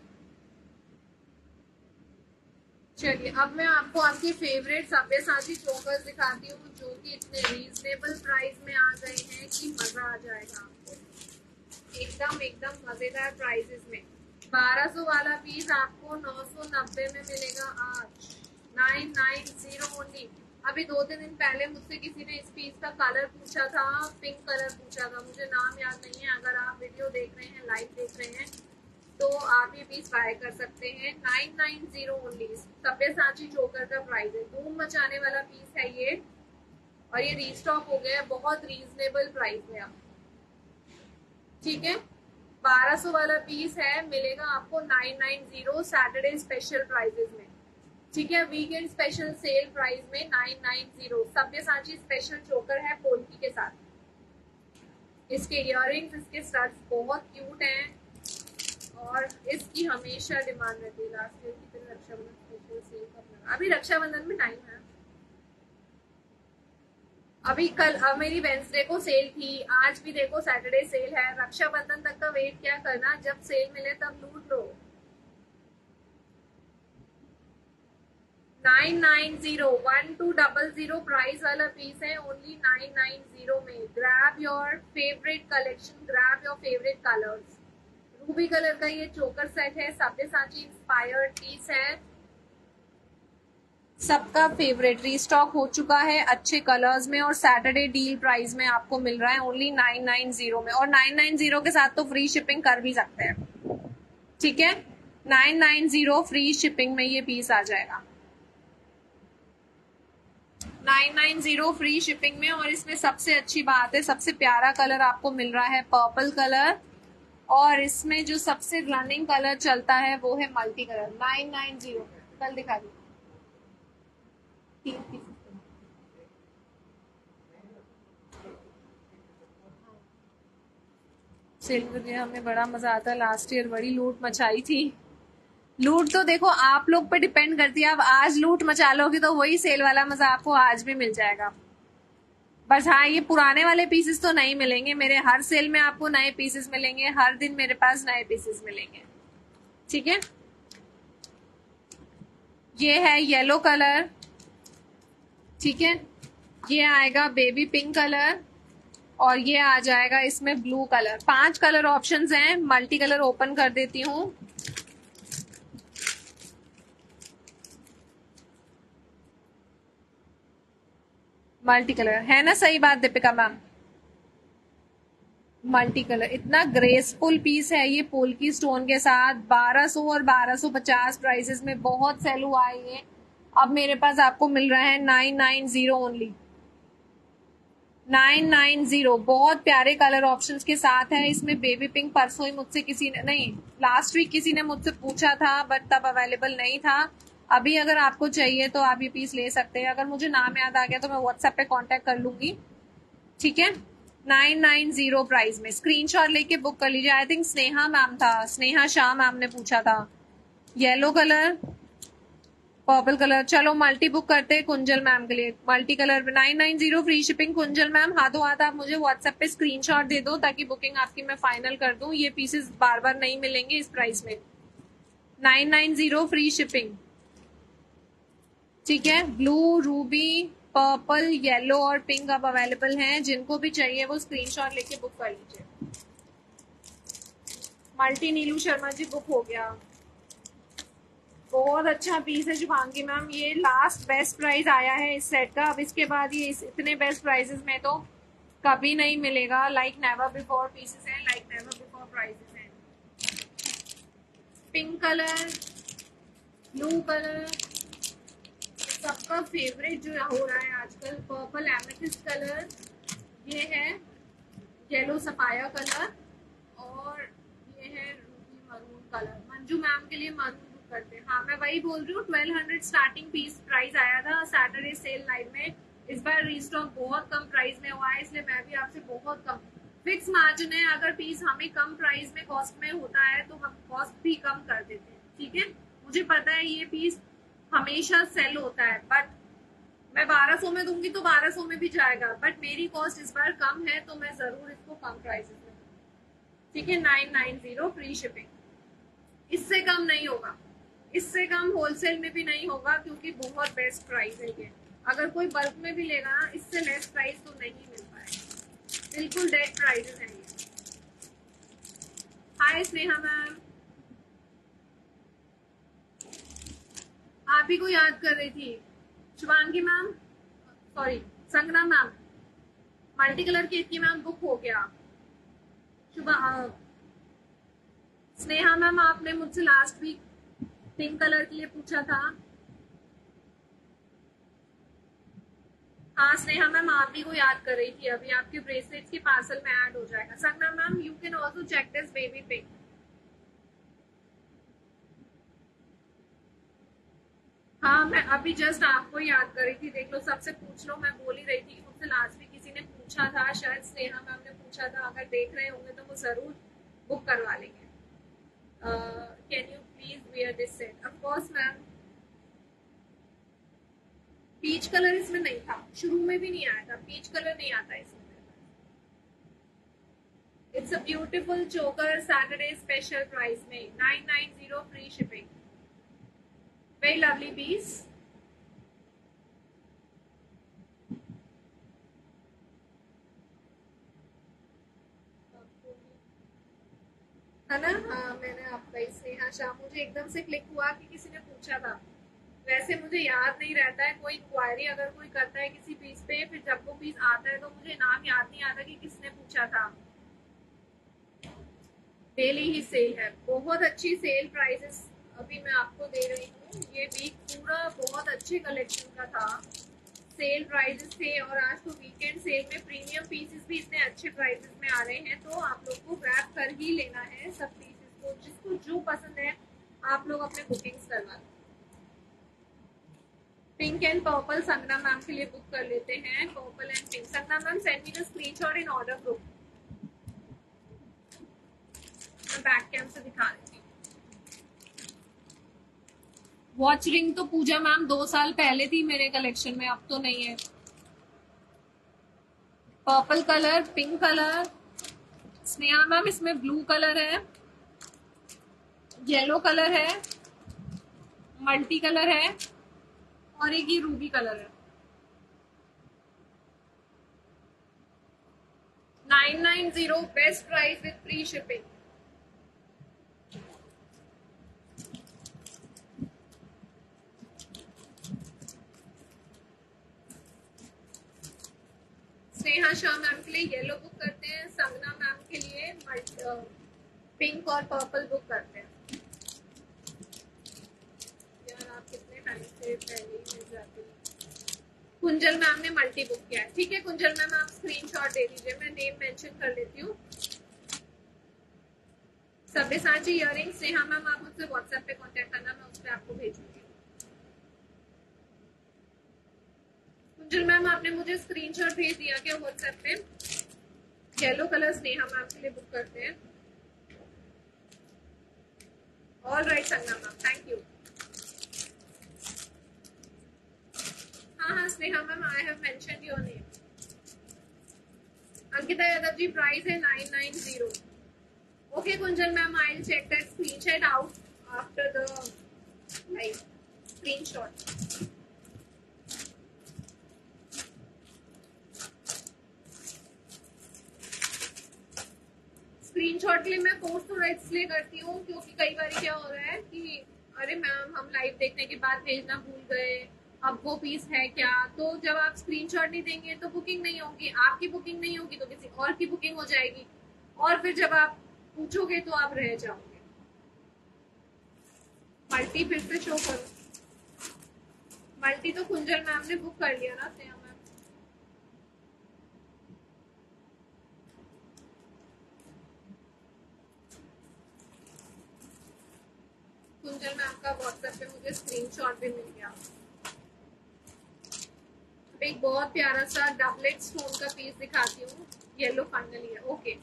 चलिए अब मैं आपको आपके फेवरेट सब्यसाची चोकर्स दिखाती हूँ, जो कि इतने रीजनेबल प्राइस में आ गए हैं कि मजा आ जाएगा आपको। एकदम एकदम मजेदार प्राइसेस में। बारह सौ वाला पीस आपको नौ सौ नब्बे में मिलेगा आज, नाइन नाइन जीरो ओनली। अभी दो तीन दिन पहले मुझसे किसी ने इस पीस का कलर पूछा था, पिंक कलर पूछा था, मुझे नाम याद नहीं है। अगर आप वीडियो देख रहे हैं, लाइव देख रहे हैं, तो आप ये पीस बाय कर सकते हैं। Nine nine zero only. Sabyasachi choker का प्राइस है, धूम मचाने वाला पीस है ये, और ये रीस्टॉक हो गया है बहुत रीजनेबल प्राइस में अब, ठीक है। बारह सौ वाला पीस है, मिलेगा आपको nine nine zero Saturday special prices में, ठीक है। वीकेंड स्पेशल सेल प्राइस में nine nine zero. Sabyasachi special choker है पोल्की के साथ। इसके इयररिंग्स, इसके स्टड्स बहुत क्यूट हैं, और इसकी हमेशा डिमांड रहती है। लास्ट ईयर की तरह रक्षाबंधन स्पेशल सेल का, अभी रक्षाबंधन में टाइम है। अभी कल अब मेरी वेंसडे को सेल थी, आज भी देखो सैटरडे सेल है। रक्षाबंधन तक का वेट क्या करना, जब सेल मिले तब लूट लो। Nine nine zero, one two double zero price वाला पीस है, ओनली नाइन नाइन जीरो में। Grab your favourite collection, grab your favourite colours. Ruby colour का ये चोकर सेट है, सब्यसाची इंस्पायर्ड पीस है। सबका फेवरेट रीस्टॉक हो चुका है अच्छे कलर्स में और सैटरडे डील प्राइस में आपको मिल रहा है ओनली नाइन नाइन जीरो में, और नाइन नाइन जीरो के साथ तो फ्री शिपिंग कर भी सकते हैं, ठीक है। Nine nine zero free shipping में ये पीस आ जाएगा, nine nine zero free shipping में। और इसमें सबसे अच्छी बात है, सबसे प्यारा कलर आपको मिल रहा है पर्पल कलर, और इसमें जो सबसे रनिंग कलर चलता है वो है multi colour. Nine nine zero कल दिखा दी तीन पीस। सिल्वर में हमें बड़ा मजा आता, लास्ट ईयर बड़ी लूट मचाई थी। लूट तो देखो आप लोग पे डिपेंड करती है, अब आज लूट मचा लोगे तो वही सेल वाला मजा आपको आज भी मिल जाएगा। बस हाँ, ये पुराने वाले पीसेस तो नहीं मिलेंगे मेरे, हर सेल में आपको नए पीसेस मिलेंगे, हर दिन मेरे पास नए पीसेस मिलेंगे, ठीक है। ये है येलो कलर, ठीक है, ये आएगा बेबी पिंक कलर, और ये आ जाएगा इसमें ब्लू कलर। पांच कलर ऑप्शंस हैं, मल्टी कलर ओपन कर देती हूँ। मल्टी कलर है ना, सही बात दीपिका मैम, मल्टी कलर इतना ग्रेसफुल पीस है ये पोल्की स्टोन के साथ। बारह सौ और बारह सौ पचास प्राइसेस में बहुत सेल हुआ है ये, अब मेरे पास आपको मिल रहा है nine nine zero only, nine nine zero. बहुत प्यारे कलर ऑप्शंस के साथ है। इसमें बेबी पिंक परसों ही मुझसे किसी ने, नहीं लास्ट वीक किसी ने मुझसे पूछा था बट तब अवेलेबल नहीं था। अभी अगर आपको चाहिए तो आप ये पीस ले सकते हैं, अगर मुझे नाम याद आ गया तो मैं व्हाट्सएप पे कांटेक्ट कर लूंगी, ठीक है। नाइन नाइन जीरो प्राइस में स्क्रीनशॉट लेके बुक कर लीजिए। आई थिंक स्नेहा मैम था, स्नेहा शाह मैम ने पूछा था। येलो कलर, पर्पल कलर, चलो मल्टी बुक करते हैं कुंजल मैम के लिए। Multi colour nine nine zero free shipping. Kunjal ma'am हाथों हाथ आप मुझे व्हाट्सएप पे स्क्रीनशॉट दे दो ताकि बुकिंग आपकी मैं फाइनल कर दूं। ये पीसेस बार बार नहीं मिलेंगे इस प्राइस में। Nine nine zero free shipping, ठीक है। ब्लू, रूबी, पर्पल, येलो और पिंक अब अवेलेबल हैं, जिनको भी चाहिए वो स्क्रीनशॉट लेके बुक कर लीजिए। मल्टी नीलू शर्मा जी बुक हो गया। बहुत अच्छा पीस है शुभांगी मैम, ये लास्ट बेस्ट प्राइस आया है इस सेट का। अब इसके बाद ये इतने बेस्ट प्राइसेस में तो कभी नहीं मिलेगा। लाइक नेवर बिफोर पीसेस हैं, लाइक नेवर बिफोर प्राइसेस हैं। पिंक कलर, ब्लू कलर, सबका फेवरेट जो हो रहा है आजकल, पर्पल एमेथिस्ट कलर, ये है येलो सफाया कलर, और ये है ruby maroon colour. Manju ma'am के लिए मरून बुक करते हैं। हाँ मैं वही बोल रही हूँ, twelve hundred starting piece price आया था सैटरडे सेल लाइव में। इस बार रीस्टॉक बहुत कम प्राइस में हुआ है, इसलिए मैं भी आपसे बहुत कम फिक्स मार्जिन है। अगर पीस हमें कम प्राइस में कॉस्ट में होता है तो हम कॉस्ट भी कम कर देते हैं, ठीक है। मुझे पता है ये पीस हमेशा सेल होता है, बट मैं बारह सौ में दूंगी तो बारह सौ में भी जाएगा, बट मेरी कॉस्ट इस बार कम है तो मैं जरूर इसको कम प्राइसेस में दूंगी, ठीक है। Nine nine zero free shipping, इससे कम नहीं होगा, इससे कम होलसेल में भी नहीं होगा, क्योंकि बहुत बेस्ट प्राइस है ये। अगर कोई बल्क में भी लेगा ना, इससे लेस प्राइस तो नहीं मिल पाएगा, बिल्कुल डेड प्राइसेस है ये। हाय स्नेहा मैम, आप ही को याद कर रही थी। Shivangi ma'am, sorry Sangna ma'am, multi colour की इतनी मैम बुक हो गया। शुभा, स्नेहा मैम आपने मुझसे लास्ट वीक पिंक कलर के लिए पूछा था। हाँ स्नेहा मैम आप ही को याद कर रही थी, अभी आपके ब्रेसलेट्स के पार्सल में ऐड हो जाएगा। Sangna ma'am you can also check this baby pink. हाँ मैं अभी जस्ट आपको याद कर रही थी, देख लो सबसे पूछ लो। मैं बोल ही रही थी कि मुझसे लास्ट वीक किसी ने पूछा था, शायद स्नेहा मैम ने पूछा था। अगर देख रहे होंगे तो वो जरूर बुक करवा लेंगे। Can you please wear this set? Of course ma'am. Peach colour इसमें नहीं था, शुरू में भी नहीं आया था, पीच कलर नहीं आता इसमें। It's a beautiful choker, Saturday special price में nine nine zero free shipping. Very lovely piece. है ना, हाँ मैंने आपका ही स्नेहा शाह, मुझे एकदम से क्लिक हुआ कि किसी ने पूछा था। वैसे मुझे याद नहीं रहता है, कोई इंक्वायरी अगर कोई करता है किसी पीस पे, फिर जब वो पीस आता है तो मुझे नाम याद नहीं आता कि किसने पूछा था। डेली ही सेल है, बहुत अच्छी सेल प्राइसेस अभी मैं आपको दे रही हूँ। ये वीक पूरा बहुत अच्छे कलेक्शन का था, सेल प्राइसेस थे, और आज तो वीकेंड सेल में प्रीमियम पीसेस भी इतने अच्छे प्राइसेस में आ रहे हैं, तो आप लोग को ग्रैब कर ही लेना है सब पीसेस को। जिसको जो पसंद है आप लोग अपने बुकिंग्स करवा लो। Pink and purple Sangna ma'am के लिए बुक कर लेते हैं। Purple and pink, Sangna ma'am send me the screenshot in order group. मैं बैक कैम से दिखा देती हूँ। वॉच रिंग तो पूजा मैम दो साल पहले थी मेरे कलेक्शन में, अब तो नहीं है। Purple colour, pink colour, Sneha ma'am इसमें ब्लू कलर है, येलो कलर है, मल्टी कलर है, और एक ये रूबी कलर है। Nine nine zero best price with free shipping. Sneha Shah ma'am के लिए येलो बुक करते हैं, संगना मैम के लिए पिंक और पर्पल बुक करते हैं। यार आप कितने टाइम से पहले ही मिल जाते हैं। कुंजल मैम ने मल्टी बुक किया है, ठीक है कुंजल मैम आप स्क्रीनशॉट दे दीजिए, मैं नेम मेंशन कर लेती हूँ। सब्यसाची इयररिंग्स, स्नेहा मैम आप मुझसे व्हाट्सएप पे कांटेक्ट करना, मैं उस पर आपको भेजूंगी। कुंजल मैम आपने मुझे स्क्रीनशॉट भेज दिया क्या व्हाट्सएप पे? येलो कलर स्नेहा मैम के लिए बुक करते हैं। All right Sangna ma'am, thank you. हाँ हाँ Sneha ma'am, I have mentioned your name. Ankita Yadav ji price है nine nine zero. Okay Kunjal ma'am, I will check that screenshot out after the live screenshot. Screenshot के लिए मैं पोस्ट थोड़ा इसलिए करती हूँ क्योंकि कई बार क्या हो रहा है कि अरे मैम हम लाइव देखने के बाद भेजना भूल गए, अब वो पीस है क्या, तो जब आप स्क्रीनशॉट नहीं देंगे तो बुकिंग नहीं होगी, आपकी बुकिंग नहीं होगी तो किसी और की बुकिंग हो जाएगी, और फिर जब आप पूछोगे तो आप रह जाओगे। मल्टी फिर से शो करो। मल्टी तो कुंजल मैम ने बुक कर लिया ना स्नेहा मैम। कुंजल मैम का व्हाट्सएप पे मुझे स्क्रीनशॉट भी मिल गया। एक बहुत प्यारा सा डबलेट स्टोन का पीस दिखाती हूँ, येलो फाइनली है। ओके,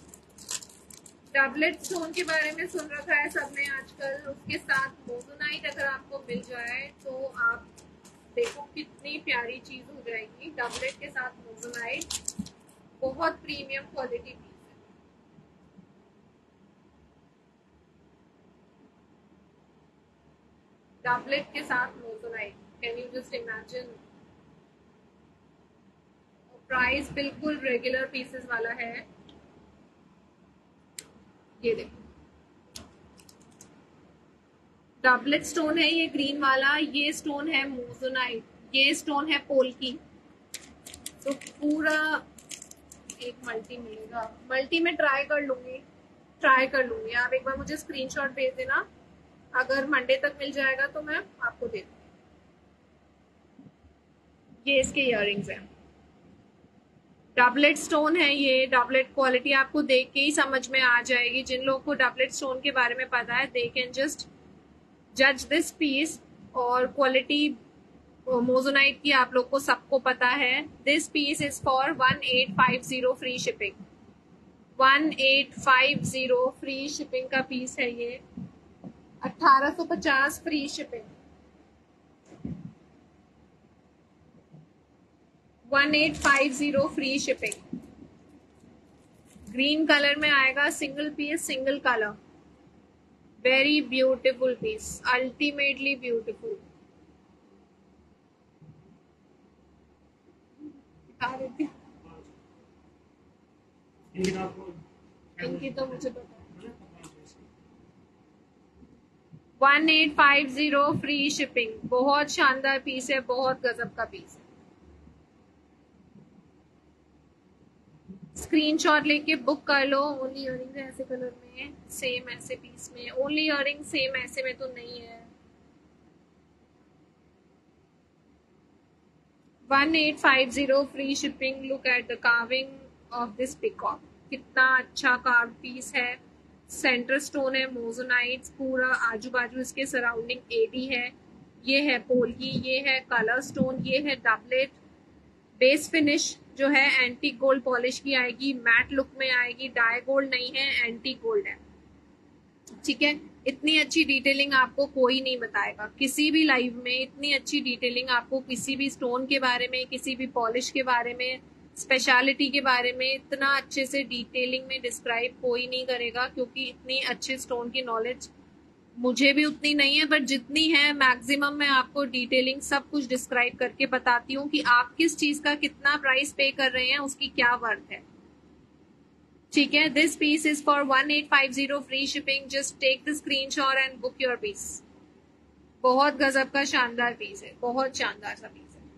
डबलेट स्टोन के बारे में सुन रखा है सबने आजकल, उसके साथ मोजोनाइट अगर आपको मिल जाए तो आप देखो कितनी प्यारी चीज हो जाएगी। डबलेट के साथ मोजोनाइट, बहुत प्रीमियम क्वालिटी पीस है। डबलेट के साथ moissanite, can you just imagine. Price बिल्कुल रेगुलर पीसेस वाला है। ये देखो डबलेट स्टोन है ये ग्रीन वाला, ये स्टोन है मोजोनाइट, ये स्टोन है पोल्की। तो पूरा एक मल्टी मिलेगा, मल्टी में ट्राई कर लूंगी, ट्राई कर लूंगी। आप एक बार मुझे स्क्रीनशॉट भेज देना, अगर मंडे तक मिल जाएगा तो मैं आपको दे दूंगी। ये इसके इयररिंग्स हैं, डबलेट स्टोन है ये। डबलेट क्वालिटी आपको देख के ही समझ में आ जाएगी, जिन लोगों को डबलेट स्टोन के बारे में पता है दे कैन जस्ट जज दिस पीस। और क्वालिटी मोजोनाइट की आप लोग को सबको पता है। This piece is for one eight five zero free shipping, one eight five zero free shipping का पीस है ये, अठारह सौ पचास free shipping, one eight five zero free shipping. Green colour में आएगा, single piece single colour, very beautiful piece, ultimately beautiful. दिखा देती हूँ इनकी तो मुझे पता है। One eight five zero free shipping. बहुत शानदार पीस है, बहुत गजब का पीस है। स्क्रीनशॉट लेके बुक कर लो। ओनली इयरिंग्स ऐसे कलर में, सेम ऐसे पीस में। ओनली इयरिंग सेम ऐसे में तो नहीं है। One eight five zero free shipping. Look at the carving of this peacock. कितना अच्छा कार्व पीस है। सेंटर स्टोन है मोजोनाइट्स, पूरा आजू बाजू इसके सराउंडिंग एडी है। ये है पोल्की, ये है कलर स्टोन, ये है डबलेट। बेस फिनिश जो है एंटी गोल्ड पॉलिश की आएगी, मैट लुक में आएगी। डाई गोल्ड नहीं है, एंटी गोल्ड है। ठीक है, इतनी अच्छी डिटेलिंग आपको कोई नहीं बताएगा किसी भी लाइव में। इतनी अच्छी डिटेलिंग आपको किसी भी स्टोन के बारे में, किसी भी पॉलिश के बारे में, स्पेशलिटी के बारे में इतना अच्छे से डिटेलिंग में डिस्क्राइब कोई नहीं करेगा, क्योंकि इतनी अच्छे स्टोन की नॉलेज मुझे भी उतनी नहीं है, बट जितनी है मैक्सिमम मैं आपको डिटेलिंग सब कुछ डिस्क्राइब करके बताती हूँ कि आप किस चीज का कितना प्राइस पे कर रहे हैं, उसकी क्या वर्थ है। ठीक है, this piece is for one eight five zero free shipping. Just take the screenshot and book your piece. बहुत गजब का शानदार पीस है, बहुत शानदार सा पीस है।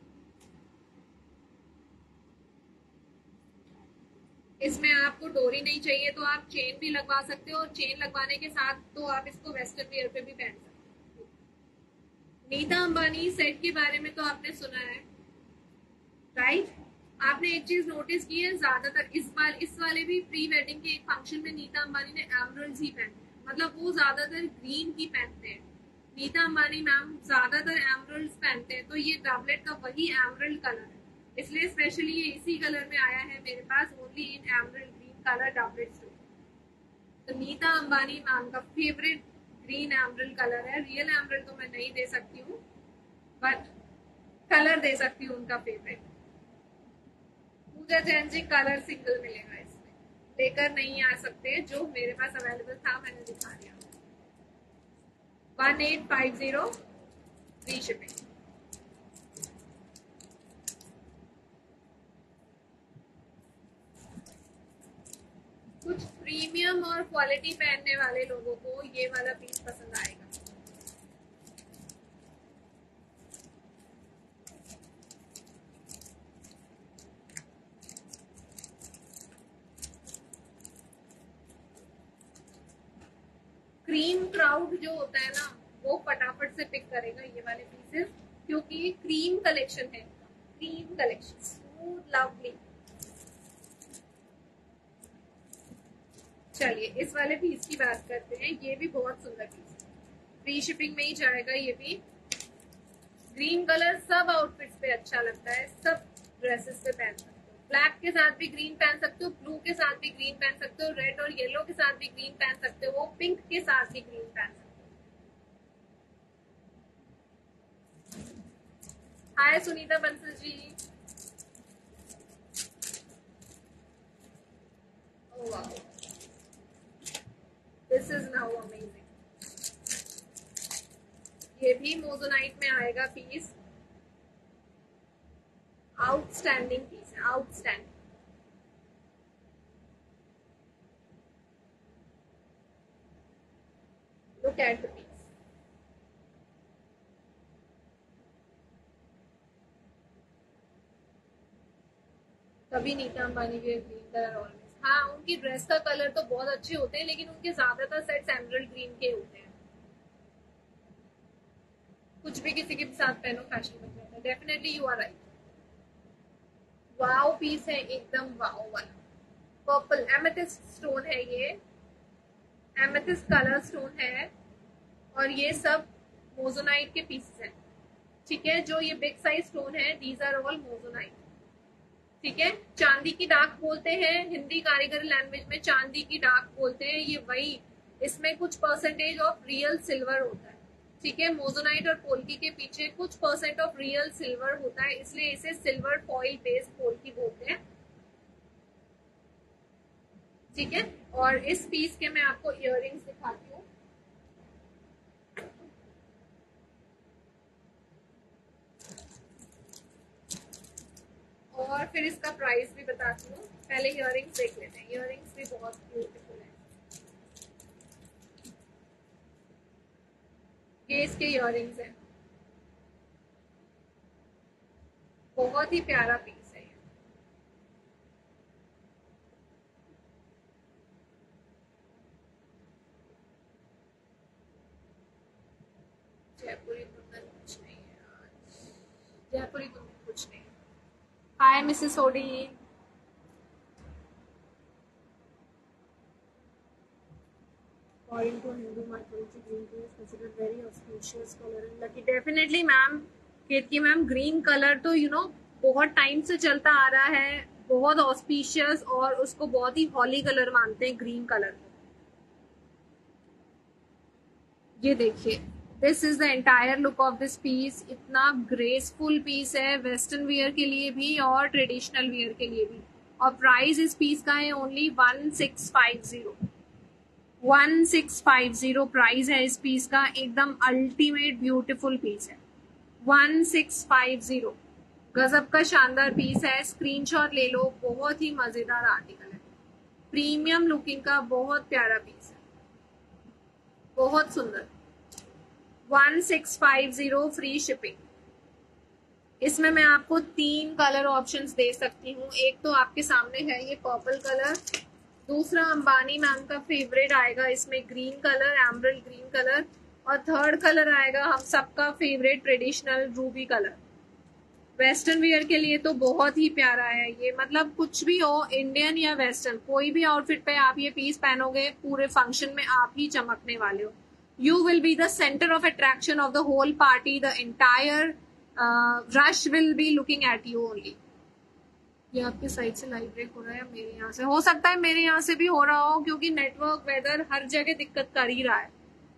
इसमें आपको डोरी नहीं चाहिए तो आप चेन भी लगवा सकते हो, और चेन लगवाने के साथ तो आप इसको वेस्टर्न वेयर पे भी पहन सकते हो। नीता अंबानी सेट के बारे में तो आपने सुना है, राइट? आपने एक चीज नोटिस की है, ज्यादातर इस बार इस वाले भी प्री वेडिंग के एक फंक्शन में नीता अंबानी ने एमरल्ड्स ही पहने हैं। मतलब वो ज्यादातर ग्रीन ही पहनते हैं। नीता अंबानी मैम ज्यादातर एमरल्ड्स पहनते हैं, तो ये डबलेट का वही एमरल्ड कलर है, इसलिए स्पेशली ये इसी कलर में आया है मेरे पास, only in emerald green colour doublet stone. तो नीता अंबानी मैम का फेवरेट ग्रीन एमरल्ड कलर है। रियल एमरल्ड तो मैं नहीं दे सकती हूँ, बट कलर दे सकती हूँ उनका favourite. Puja Jain ji colour single मिलेगा इसमें, लेकर नहीं आ सकते। जो मेरे पास अवेलेबल था मैंने दिखा दिया। One eight five zero free shipping. कुछ प्रीमियम और क्वालिटी पहनने वाले लोगों को ये वाला पीस पसंद आएगा। क्रीम क्राउड जो होता है ना, वो फटाफट से पिक करेगा ये वाले पीसेस, क्योंकि क्रीम कलेक्शन है। Cream collection smooth lovely. चलिए इस वाले पीस की बात करते हैं। ये भी बहुत सुंदर पीस है, फ्री शिपिंग में ही जाएगा ये भी। ग्रीन कलर सब आउटफिट्स पे अच्छा लगता है, सब ड्रेसेस पे पहन सकते हो। ब्लैक के साथ भी ग्रीन पहन सकते हो, ब्लू के साथ भी ग्रीन पहन सकते हो, रेड और येलो के साथ भी ग्रीन पहन सकते हो, पिंक के साथ भी ग्रीन पहन सकते हो। Hi Sunita Bansal ji. Oh wow, this is now amazing. ये भी मोजोनाइट में आएगा पीस। आउटस्टैंडिंग पीस है, outstanding. Look at the piece. कभी नीता अंबानी के ग्रीन कलर ऑलवेज। हाँ, उनकी ड्रेस का कलर तो बहुत अच्छे होते हैं, लेकिन उनके ज्यादातर सेट्स एमरल्ड ग्रीन के होते हैं। कुछ भी किसी के साथ पहनो फैशन बन जाता है। Definitely you are right. Wow piece है, एकदम वाओ वाला। पर्पल एमेथिस्ट स्टोन है ये, एमेथिस्ट कलर स्टोन है, और ये सब मोजोनाइट के पीसेस हैं। ठीक है, जो ये बिग साइज स्टोन है, दीज आर ऑल मोजोनाइट। ठीक है, चांदी की डाक बोलते हैं हिंदी कारीगर लैंग्वेज में, चांदी की डाक बोलते हैं। ये वही, इसमें कुछ परसेंटेज ऑफ रियल सिल्वर होता है। ठीक है, मोजोनाइट और पोल्की के पीछे कुछ परसेंट ऑफ रियल सिल्वर होता है, इसलिए इसे सिल्वर फॉइल बेस्ड पोल्की बोलते हैं। ठीक है, और इस पीस के मैं आपको इयररिंग्स दिखाती हूँ। और फिर इसका प्राइस भी बताती हूँ। पहले इयररिंग्स देख लेते हैं। इयररिंग्स भी बहुत ब्यूटीफुल है। ये इसके इयररिंग्स हैं, बहुत ही प्यारा पीस है ये। जयपुरी कुंदन कुछ नहीं है आज, जयपुरी कुंदन कुछ नहीं। Hi Mrs Sodhi. According to Hindu mythology, green tea is considered very auspicious color and lucky. Definitely, ma'am Ketaki ma'am, green colour तो यू you नो know, बहुत टाइम से चलता आ रहा है, बहुत ऑस्पिशियस, और उसको बहुत ही हॉली कलर मानते हैं ग्रीन कलर को। ये देखिए, this is the entire look of this piece. इतना ग्रेसफुल पीस है, वेस्टर्न वियर के लिए भी और ट्रेडिशनल वियर के लिए भी। और प्राइस इस पीस का है only one six five zero. One six five zero price है इस पीस का। एकदम अल्टीमेट ब्यूटीफुल पीस है। वन सिक्स फाइव जीरो, गजब का शानदार पीस है। स्क्रीनशॉट ले लो, बहुत ही मजेदार आर्टिकल है, प्रीमियम लुकिंग का बहुत प्यारा पीस है, बहुत सुंदर। One six five zero, free shipping. इसमें मैं आपको तीन कलर ऑप्शंस दे सकती हूँ। एक तो आपके सामने है ये पर्पल कलर, दूसरा अंबानी मैम का फेवरेट आएगा इसमें green colour, emerald green colour, और थर्ड कलर आएगा हम सबका favourite traditional ruby colour. Western wear के लिए तो बहुत ही प्यारा है ये, मतलब कुछ भी हो, इंडियन या वेस्टर्न, कोई भी आउटफिट पे आप ये पीस पहनोगे, पूरे फंक्शन में आप ही चमकने वाले हो। You will be the centre of attraction of the whole party. The entire rush will be looking at you only. ये आपके साइड से लाइव ब्रेक हो रहा है, मेरे यहाँ से हो सकता है, मेरे यहाँ से भी हो रहा हो, क्योंकि नेटवर्क वेदर हर जगह दिक्कत कर ही रहा है।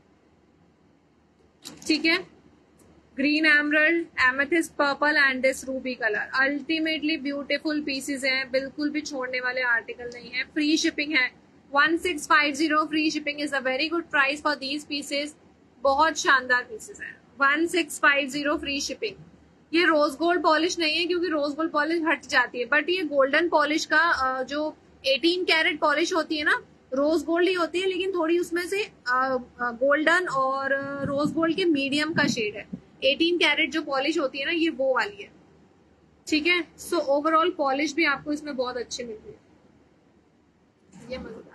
ठीक है, green emerald, amethyst purple and this ruby colour, ultimately beautiful pieces हैं, बिल्कुल भी छोड़ने वाले आर्टिकल नहीं है। फ्री शिपिंग है, one six five zero free shipping is a very good price for these pieces. बहुत शानदार पीसेस हैं, one six five zero free shipping. ये रोज गोल्ड पॉलिश नहीं है, क्योंकि रोज गोल्ड पॉलिश हट जाती है, बट ये गोल्डन पॉलिश का जो एटीन कैरेट पॉलिश होती है ना, रोज गोल्ड ही होती है, लेकिन थोड़ी उसमें से गोल्डन और रोज गोल्ड के मीडियम का शेड है। एटीन कैरेट जो पॉलिश होती है ना, ये वो वाली है। ठीक है, सो ओवरऑल पॉलिश भी आपको इसमें बहुत अच्छी मिल रही है। ये मजेदार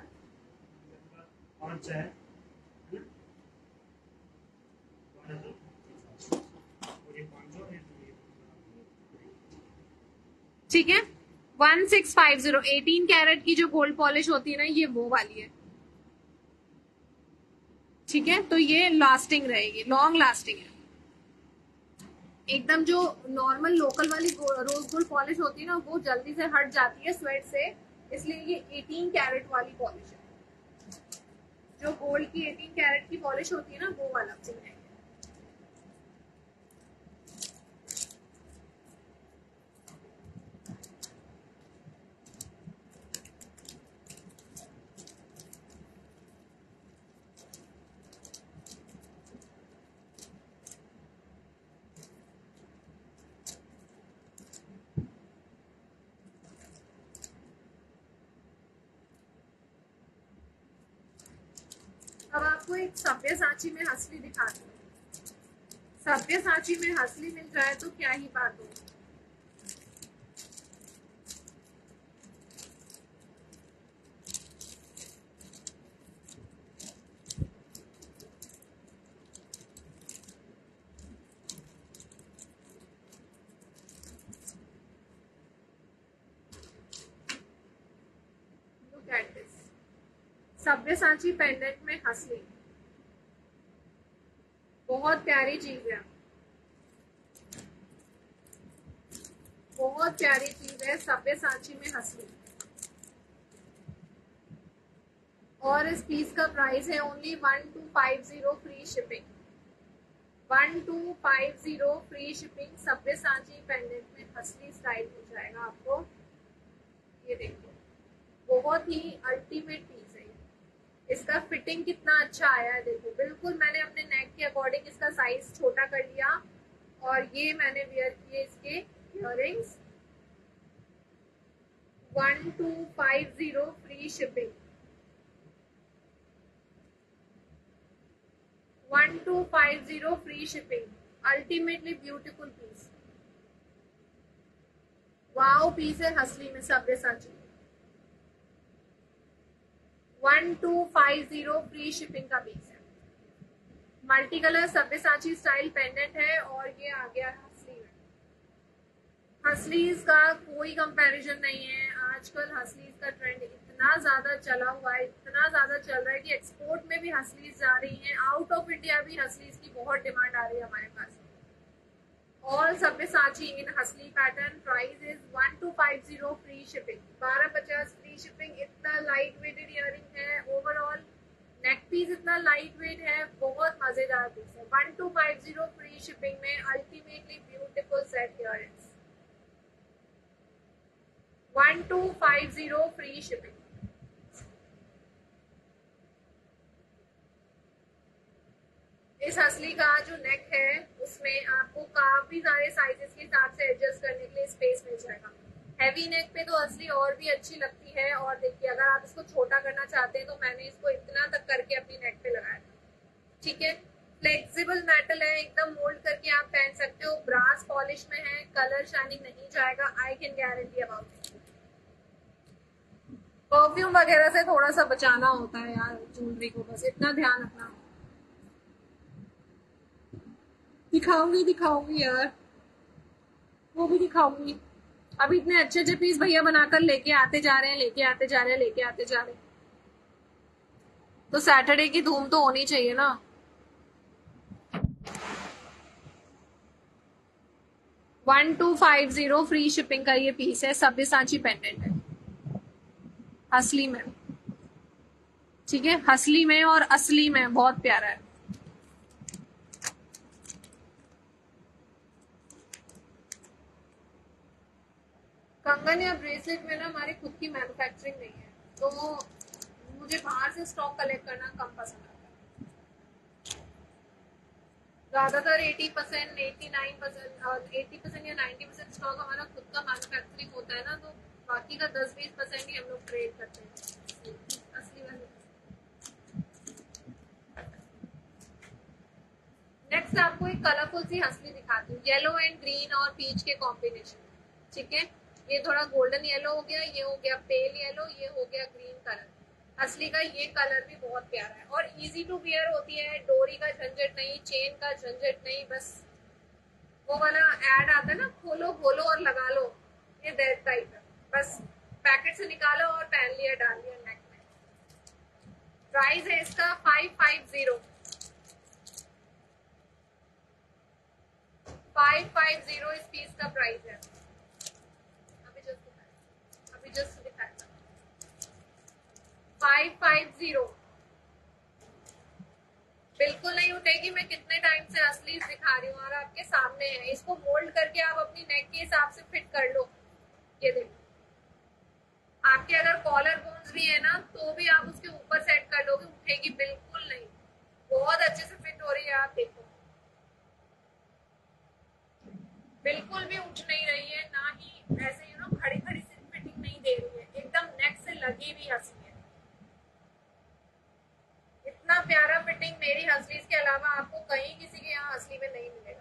ठीक है, one six five zero, eighteen carat की जो गोल्ड पॉलिश होती है ना, ये वो वाली है। ठीक है, तो ये लास्टिंग रहेगी, लॉन्ग लास्टिंग है एकदम। जो नॉर्मल लोकल वाली रोज गोल्ड पॉलिश होती है ना, वो जल्दी से हट जाती है स्वेट से, इसलिए ये एटीन कैरेट वाली पॉलिश है। जो गोल्ड की एटीन कैरेट की पॉलिश होती है ना, वो वाला है। अब आपको एक सब्यसाची में हसली दिखाती हूँ। सब्यसाची में हसली मिल जाए तो क्या ही बात हो। Look at this. Sabyasachi pendant में हसली, बहुत प्यारी चीज है, बहुत प्यारी चीज है सब्यसाची में हसली। और इस पीस का प्राइस है only one two five zero free shipping. One two five zero free shipping. Sabyasachi pendant में हसली स्टाइल मिल जाएगा आपको। ये देखिए, बहुत ही अल्टीमेट पीस है। इसका फिटिंग कितना अच्छा आया है, देखो बिल्कुल मैंने अपने नेक के अकॉर्डिंग इसका साइज छोटा कर लिया, और ये मैंने वेयर किए इसके earrings. One two five zero free shipping. One two five zero free shipping, ultimately beautiful piece, wow piece है हसली में Sabyasachi. One two five zero free shipping का पीस है, multi colour Sabyasachi style pendant है और ये आ गया हसली में। हसलीज का कोई कंपैरिजन नहीं है। आजकल हसलीज का ट्रेंड इतना ज्यादा चला हुआ है, इतना ज्यादा चल रहा है कि एक्सपोर्ट में भी हसलीज जा रही हैं, आउट ऑफ इंडिया भी हसलीज की बहुत डिमांड आ रही है हमारे पास। ऑल सब्यसाची इन हसली pattern, price is one two five zero free shipping, बारह पचास फ्री शिपिंग। इतना लाइट वेटेड इयरिंग है, ओवरऑल नेक पीस इतना लाइट वेट है, बहुत मजेदार पीस है। One two five zero free shipping में ultimately beautiful set earrings, one two five zero free shipping. इस हसली का जो नेक है उसमें आपको काफी सारे साइजेस के हिसाब से एडजस्ट करने के लिए स्पेस मिल जाएगा। हैवी नेक पे तो हसली और भी अच्छी लगती है, और देखिए अगर आप इसको छोटा करना चाहते हैं तो मैंने इसको इतना तक करके अपनी नेक पे लगाया था। ठीक है, फ्लेक्सिबल मेटल है, एकदम मोल्ड करके आप पहन सकते हो, ब्रास पॉलिश में है, कलर शाइनिंग नहीं जाएगा, I can guarantee about it. Perfume वगैरह से थोड़ा सा बचाना होता है यार ज्वेलरी को, बस इतना ध्यान रखना। दिखाऊंगी दिखाऊंगी यार, वो भी दिखाऊंगी। अभी इतने अच्छे अच्छे पीस भैया बनाकर लेके आते जा रहे हैं, लेके आते जा रहे हैं, लेके आते जा रहे हैं, तो सैटरडे की धूम तो होनी चाहिए ना। One two five zero free shipping का ये पीस है, सब्यसाची पेंडेंट है हसली में। ठीक है, हसली में और असली में बहुत प्यारा है। कंगन या ब्रेसलेट में ना हमारी खुद की मैन्युफैक्चरिंग नहीं है, तो मुझे बाहर से स्टॉक कलेक्ट करना कम पसंद आता है। ज्यादातर अस्सी परसेंट, नवासी परसेंट और अस्सी परसेंट या नब्बे परसेंट स्टॉक हमारा खुद का मैन्युफैक्चरिंग होता है ना, तो बाकी का दस बीस परसेंट ही हम लोग ट्रेड करते हैं असली वाले। नेक्स्ट आपको एक कलरफुल सी हसली दिखाती हूँ, येलो एंड ग्रीन और पीच के कॉम्बिनेशन। ठीक है, ये थोड़ा गोल्डन येलो हो गया, ये हो गया पेल येलो, ये हो गया ग्रीन कलर। असली का ये कलर भी बहुत प्यारा है और इजी टू वियर होती है, डोरी का झंझट नहीं, चेन का झंझट नहीं, बस वो वाला एड आता है ना, खोलो खोलो और लगा लो, ये दैट टाइप है, बस पैकेट से निकालो और पहन लिया, डाल लिया नेक में। प्राइस है इसका five five zero, five five zero इस पीस का प्राइस है। अभी जस्ट दिखाया अभी जस्ट दिखाया फाइव फाइव जीरो। बिल्कुल नहीं उठेगी, मैं कितने टाइम से असली दिखा रही हूँ और आपके सामने है। इसको मोल्ड करके आप अपनी नेक के हिसाब से फिट कर लो। ये देखो, आपके अगर कॉलर बोन्स भी है ना तो भी आप उसके ऊपर सेट कर लोगे, उठेगी बिल्कुल नहीं, बहुत अच्छे से फिट हो रही है। आप देखो बिल्कुल भी उठ नहीं रही है, ना ही ऐसे यू नो खड़ी खड़ी से फिटिंग नहीं दे रही है, एकदम नेक से लगी हुई हंसी है। इतना प्यारा फिटिंग मेरी हंसलीज के अलावा आपको कहीं किसी के यहाँ हंसली में नहीं मिलेगा।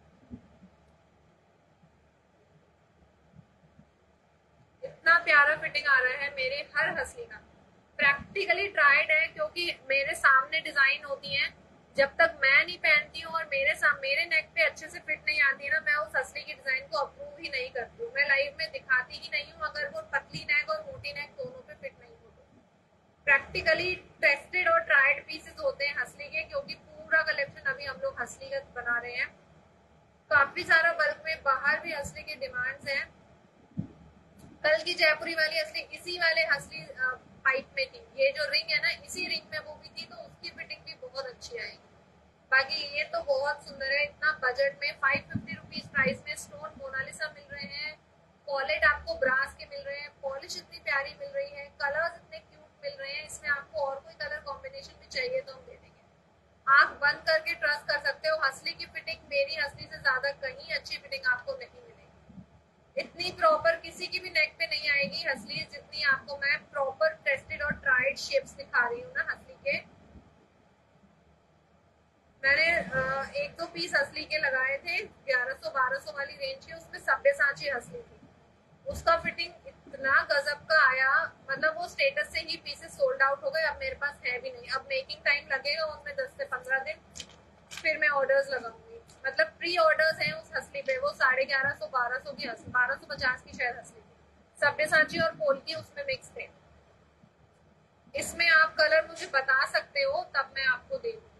इतना प्यारा फिटिंग आ रहा है मेरे हर हंसली का, प्रैक्टिकली ट्राइड है, क्योंकि मेरे सामने डिजाइन होती है, जब तक मैं नहीं पहनती हूँ और मेरे सामने मेरे नेक पे अच्छे से फिट नहीं आती है ना, मैं उस हंसली की डिजाइन को अप्रूव ही नहीं करती हूँ, मैं लाइव में दिखाती ही नहीं हूँ अगर वो पतली नेक और मोटी नेक दोनों पे फिट नहीं हो तो। प्रैक्टिकली टेस्टेड और ट्राइड पीसेस होते हैं हंसली के, क्योंकि पूरा कलेक्शन अभी हम लोग हंसली का बना रहे हैं, काफी सारा बल्क में, बाहर भी हंसली की डिमांड्स हैं। कल की जयपुरी वाली हंसली इसी वाले हंसली पाइप में थी, ये जो रिंग है ना इसी रिंग में वो भी थी, तो उसकी फिटिंग भी बहुत अच्छी आएगी। बाकी ये तो बहुत सुंदर है, इतना बजट में फाइव फिफ्टी रुपीज प्राइस में स्टोन मोनालिसा मिल रहे हैं, पॉलेट आपको ब्रास के मिल रहे हैं, पॉलिश इतनी प्यारी मिल रही है, कलर्स इतने क्यूट मिल रहे हैं, इसमें आपको और कोई कलर कॉम्बिनेशन भी चाहिए तो हम दे देंगे। आप बंद करके ट्रस्ट कर सकते हो, हंसली की फिटिंग मेरी हंसली से ज्यादा कहीं अच्छी फिटिंग आपको नहीं मिलेगी। इतनी प्रॉपर किसी की भी नेक पे नहीं आएगी हंसली, जितनी आपको मैं प्रॉपर टेस्टेड और ट्राइड शेप्स दिखा रही हूँ ना हंसली के। मैंने एक दो पीस असली के लगाए थे ग्यारह सौ बारह सौ वाली रेंज के, उसमें सब्यसाची असली थी, उसका फिटिंग इतना गजब का आया, मतलब वो स्टेटस से ही पीसेस सोल्ड आउट हो गए, अब मेरे पास है भी नहीं, अब मेकिंग टाइम लगेगा उसमें दस से पंद्रह दिन, फिर मैं ऑर्डर्स लगाऊंगी, मतलब प्री ऑर्डर्स हैं उस हंसली पे, वो साढ़े ग्यारह सौ बारह सौ की हंसली, बारह सौ पचास की शायद हंसली थी, सब्यसाची और पोल्की उसमें मिक्स थे। इसमें आप कलर मुझे बता सकते हो तब मैं आपको दे दूंगी।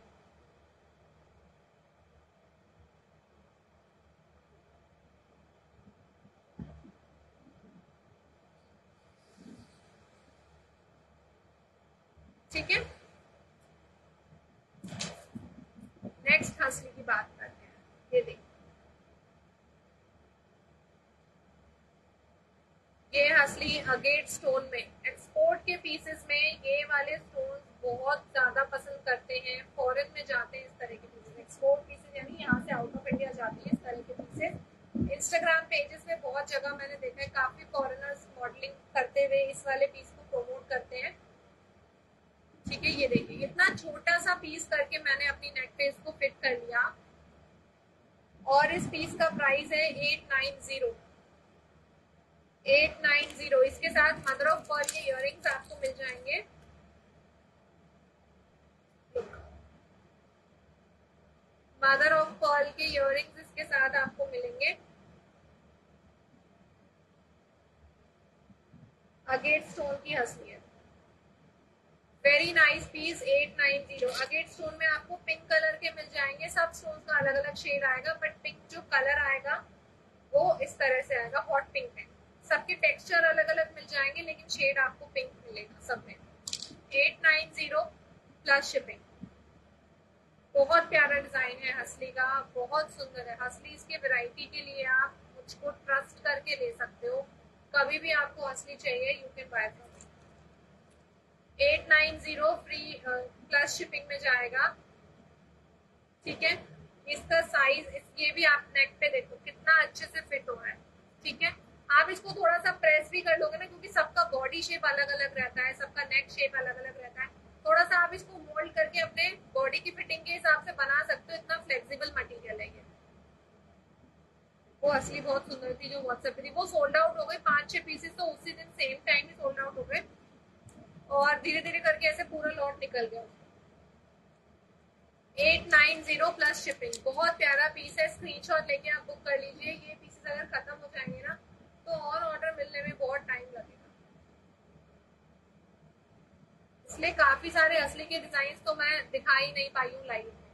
ठीक है, नेक्स्ट हंसली की बात करते हैं। ये देखिए, ये हंसली अगेट स्टोन में, एक्सपोर्ट के पीसेस में ये वाले स्टोन बहुत ज्यादा पसंद करते हैं, फॉरेन में जाते हैं इस तरह के पीसेस, एक्सपोर्ट पीसेस यानी यहाँ से आउट ऑफ इंडिया जाती है इस तरह के पीसेस। इंस्टाग्राम पेजेस में बहुत जगह मैंने देखा है, काफी फॉरेनर्स मॉडलिंग करते हुए इस वाले पीस को प्रमोट करते हैं। ठीक है, ये देखिए इतना छोटा सा पीस करके मैंने अपनी नेक पे इसको फिट कर लिया, और इस पीस का प्राइस है eight nine zero, eight nine zero. इसके साथ मदर ऑफ पर्ल के इयररिंग्स आपको मिल जाएंगे, मदर ऑफ पर्ल के इयररिंग्स इसके साथ आपको मिलेंगे। अगेट स्टोन की हंसली है, very nice piece, eight nine zero. Agate stone में आपको पिंक कलर के मिल जाएंगे, सब स्टोन का अलग अलग शेड आएगा, बट पिंक जो कलर आएगा वो इस तरह से आएगा, हॉट पिंक में। सबके टेक्सचर अलग अलग मिल जाएंगे, लेकिन शेड आपको पिंक मिलेगा सब में। Eight nine zero plus shipping. बहुत प्यारा डिजाइन है हंसली का, बहुत सुंदर है हंसली। इसके वैरायटी के लिए आप मुझको ट्रस्ट करके ले सकते हो, कभी भी आपको हंसली चाहिए you can buy from me. Eight nine zero free plus shipping में जाएगा। ठीक है, इसका साइज इस, ये भी आप नेक पे देखो कितना अच्छे से फिट हो रहा है। ठीक है, आप इसको थोड़ा सा प्रेस भी कर लोगे ना, क्योंकि सबका बॉडी शेप अलग अलग रहता है, सबका नेक शेप अलग अलग रहता है, थोड़ा सा आप इसको मोल्ड करके अपने बॉडी की फिटिंग के हिसाब से बना सकते हो, इतना फ्लेक्सिबल मटेरियल है ये। वो असली बहुत सुंदर थी जो व्हाट्सएप पे थी, वो सोल्ड आउट हो गई, पांच छह पीसेस तो उसी दिन सेम टाइम ही सोल्ड आउट हो गए, और धीरे धीरे करके ऐसे पूरा लॉट निकल गया। Eight nine zero plus shipping, बहुत प्यारा पीस है, स्क्रीनशॉट लेके आप बुक कर लीजिए। ये पीसेस अगर खत्म हो जाएंगे ना तो और ऑर्डर मिलने में बहुत टाइम लगेगा, इसलिए काफी सारे असली के डिजाइन तो मैं दिखा ही नहीं पाई हूँ लाइव में।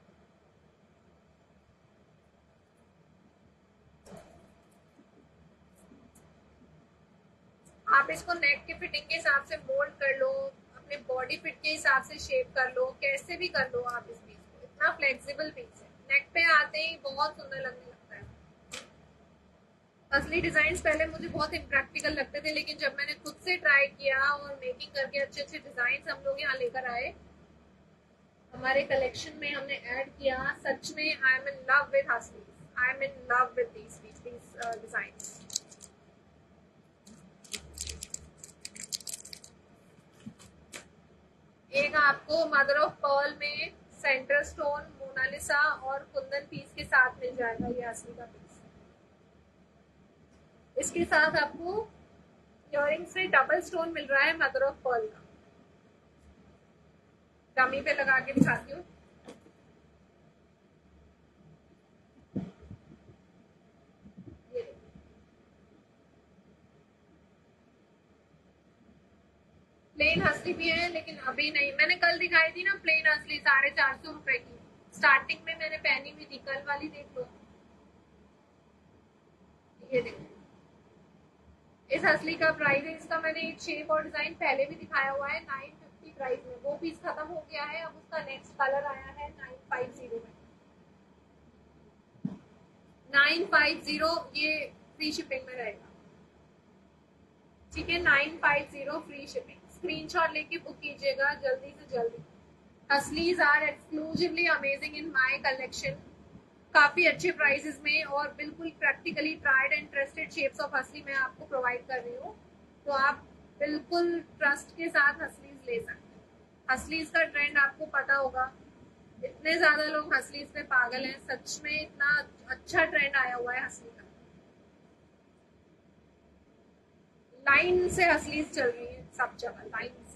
आप इसको नेक की फिटिंग के हिसाब से मोल्ड कर लो, अपने बॉडी फिट के हिसाब से शेप कर लो, कैसे भी कर लो आप इस पीस को, इतना फ्लेक्सिबल पीस है, नेक पे आते ही बहुत सुंदर लगने लगता है। असली डिजाइन पहले मुझे बहुत इम्प्रैक्टिकल लगते थे, लेकिन जब मैंने खुद से ट्राई किया और मेकिंग करके अच्छे अच्छे डिजाइन हम लोग यहाँ लेकर आए, हमारे कलेक्शन में हमने ऐड किया, सच में I am in love with हंसली, I am in love with these these designs. एक आपको मदर ऑफ पर्ल में सेंटर स्टोन, मोनालिसा और कुंदन पीस के साथ मिल जाएगा, ये असली का पीस। इसके साथ आपको इयररिंग से डबल स्टोन मिल रहा है मदर ऑफ पर्ल का। डमी पे लगा के दिखाती हूँ, प्लेन हंसली भी है, लेकिन अभी नहीं, मैंने कल दिखाई थी ना प्लेन हंसली साढ़े चार सौ रुपए की, स्टार्टिंग में मैंने पहनी हुई थी, कल वाली देख लो, ये देखो इस हंसली का प्राइस है, इसका मैंने एक शेप और डिजाइन पहले भी दिखाया हुआ है नाइन फिफ्टी प्राइस में, वो पीस खत्म हो गया है, अब उसका नेक्स्ट कलर आया है नाइन फाइव जीरो में, नाइन फाइव जीरो, ये फ्री शिपिंग में रहेगा। ठीक है, nine five zero free shipping, screenshot लेके बुक कीजिएगा जल्दी से जल्दी। हंसलीज are exclusively amazing in my collection, काफी अच्छे प्राइसेस में और बिल्कुल practically tried and trusted shapes of हंसली मैं आपको प्रोवाइड कर रही हूँ, तो आप बिल्कुल ट्रस्ट के साथ हंसलीज ले सकते हैं। हंसलीज का ट्रेंड आपको पता होगा, इतने ज्यादा लोग हसलीज पे पागल हैं, सच में इतना अच्छा ट्रेंड आया हुआ है हसली का, लाइन से हसलीज चल रही है सब जगह, लाइन से।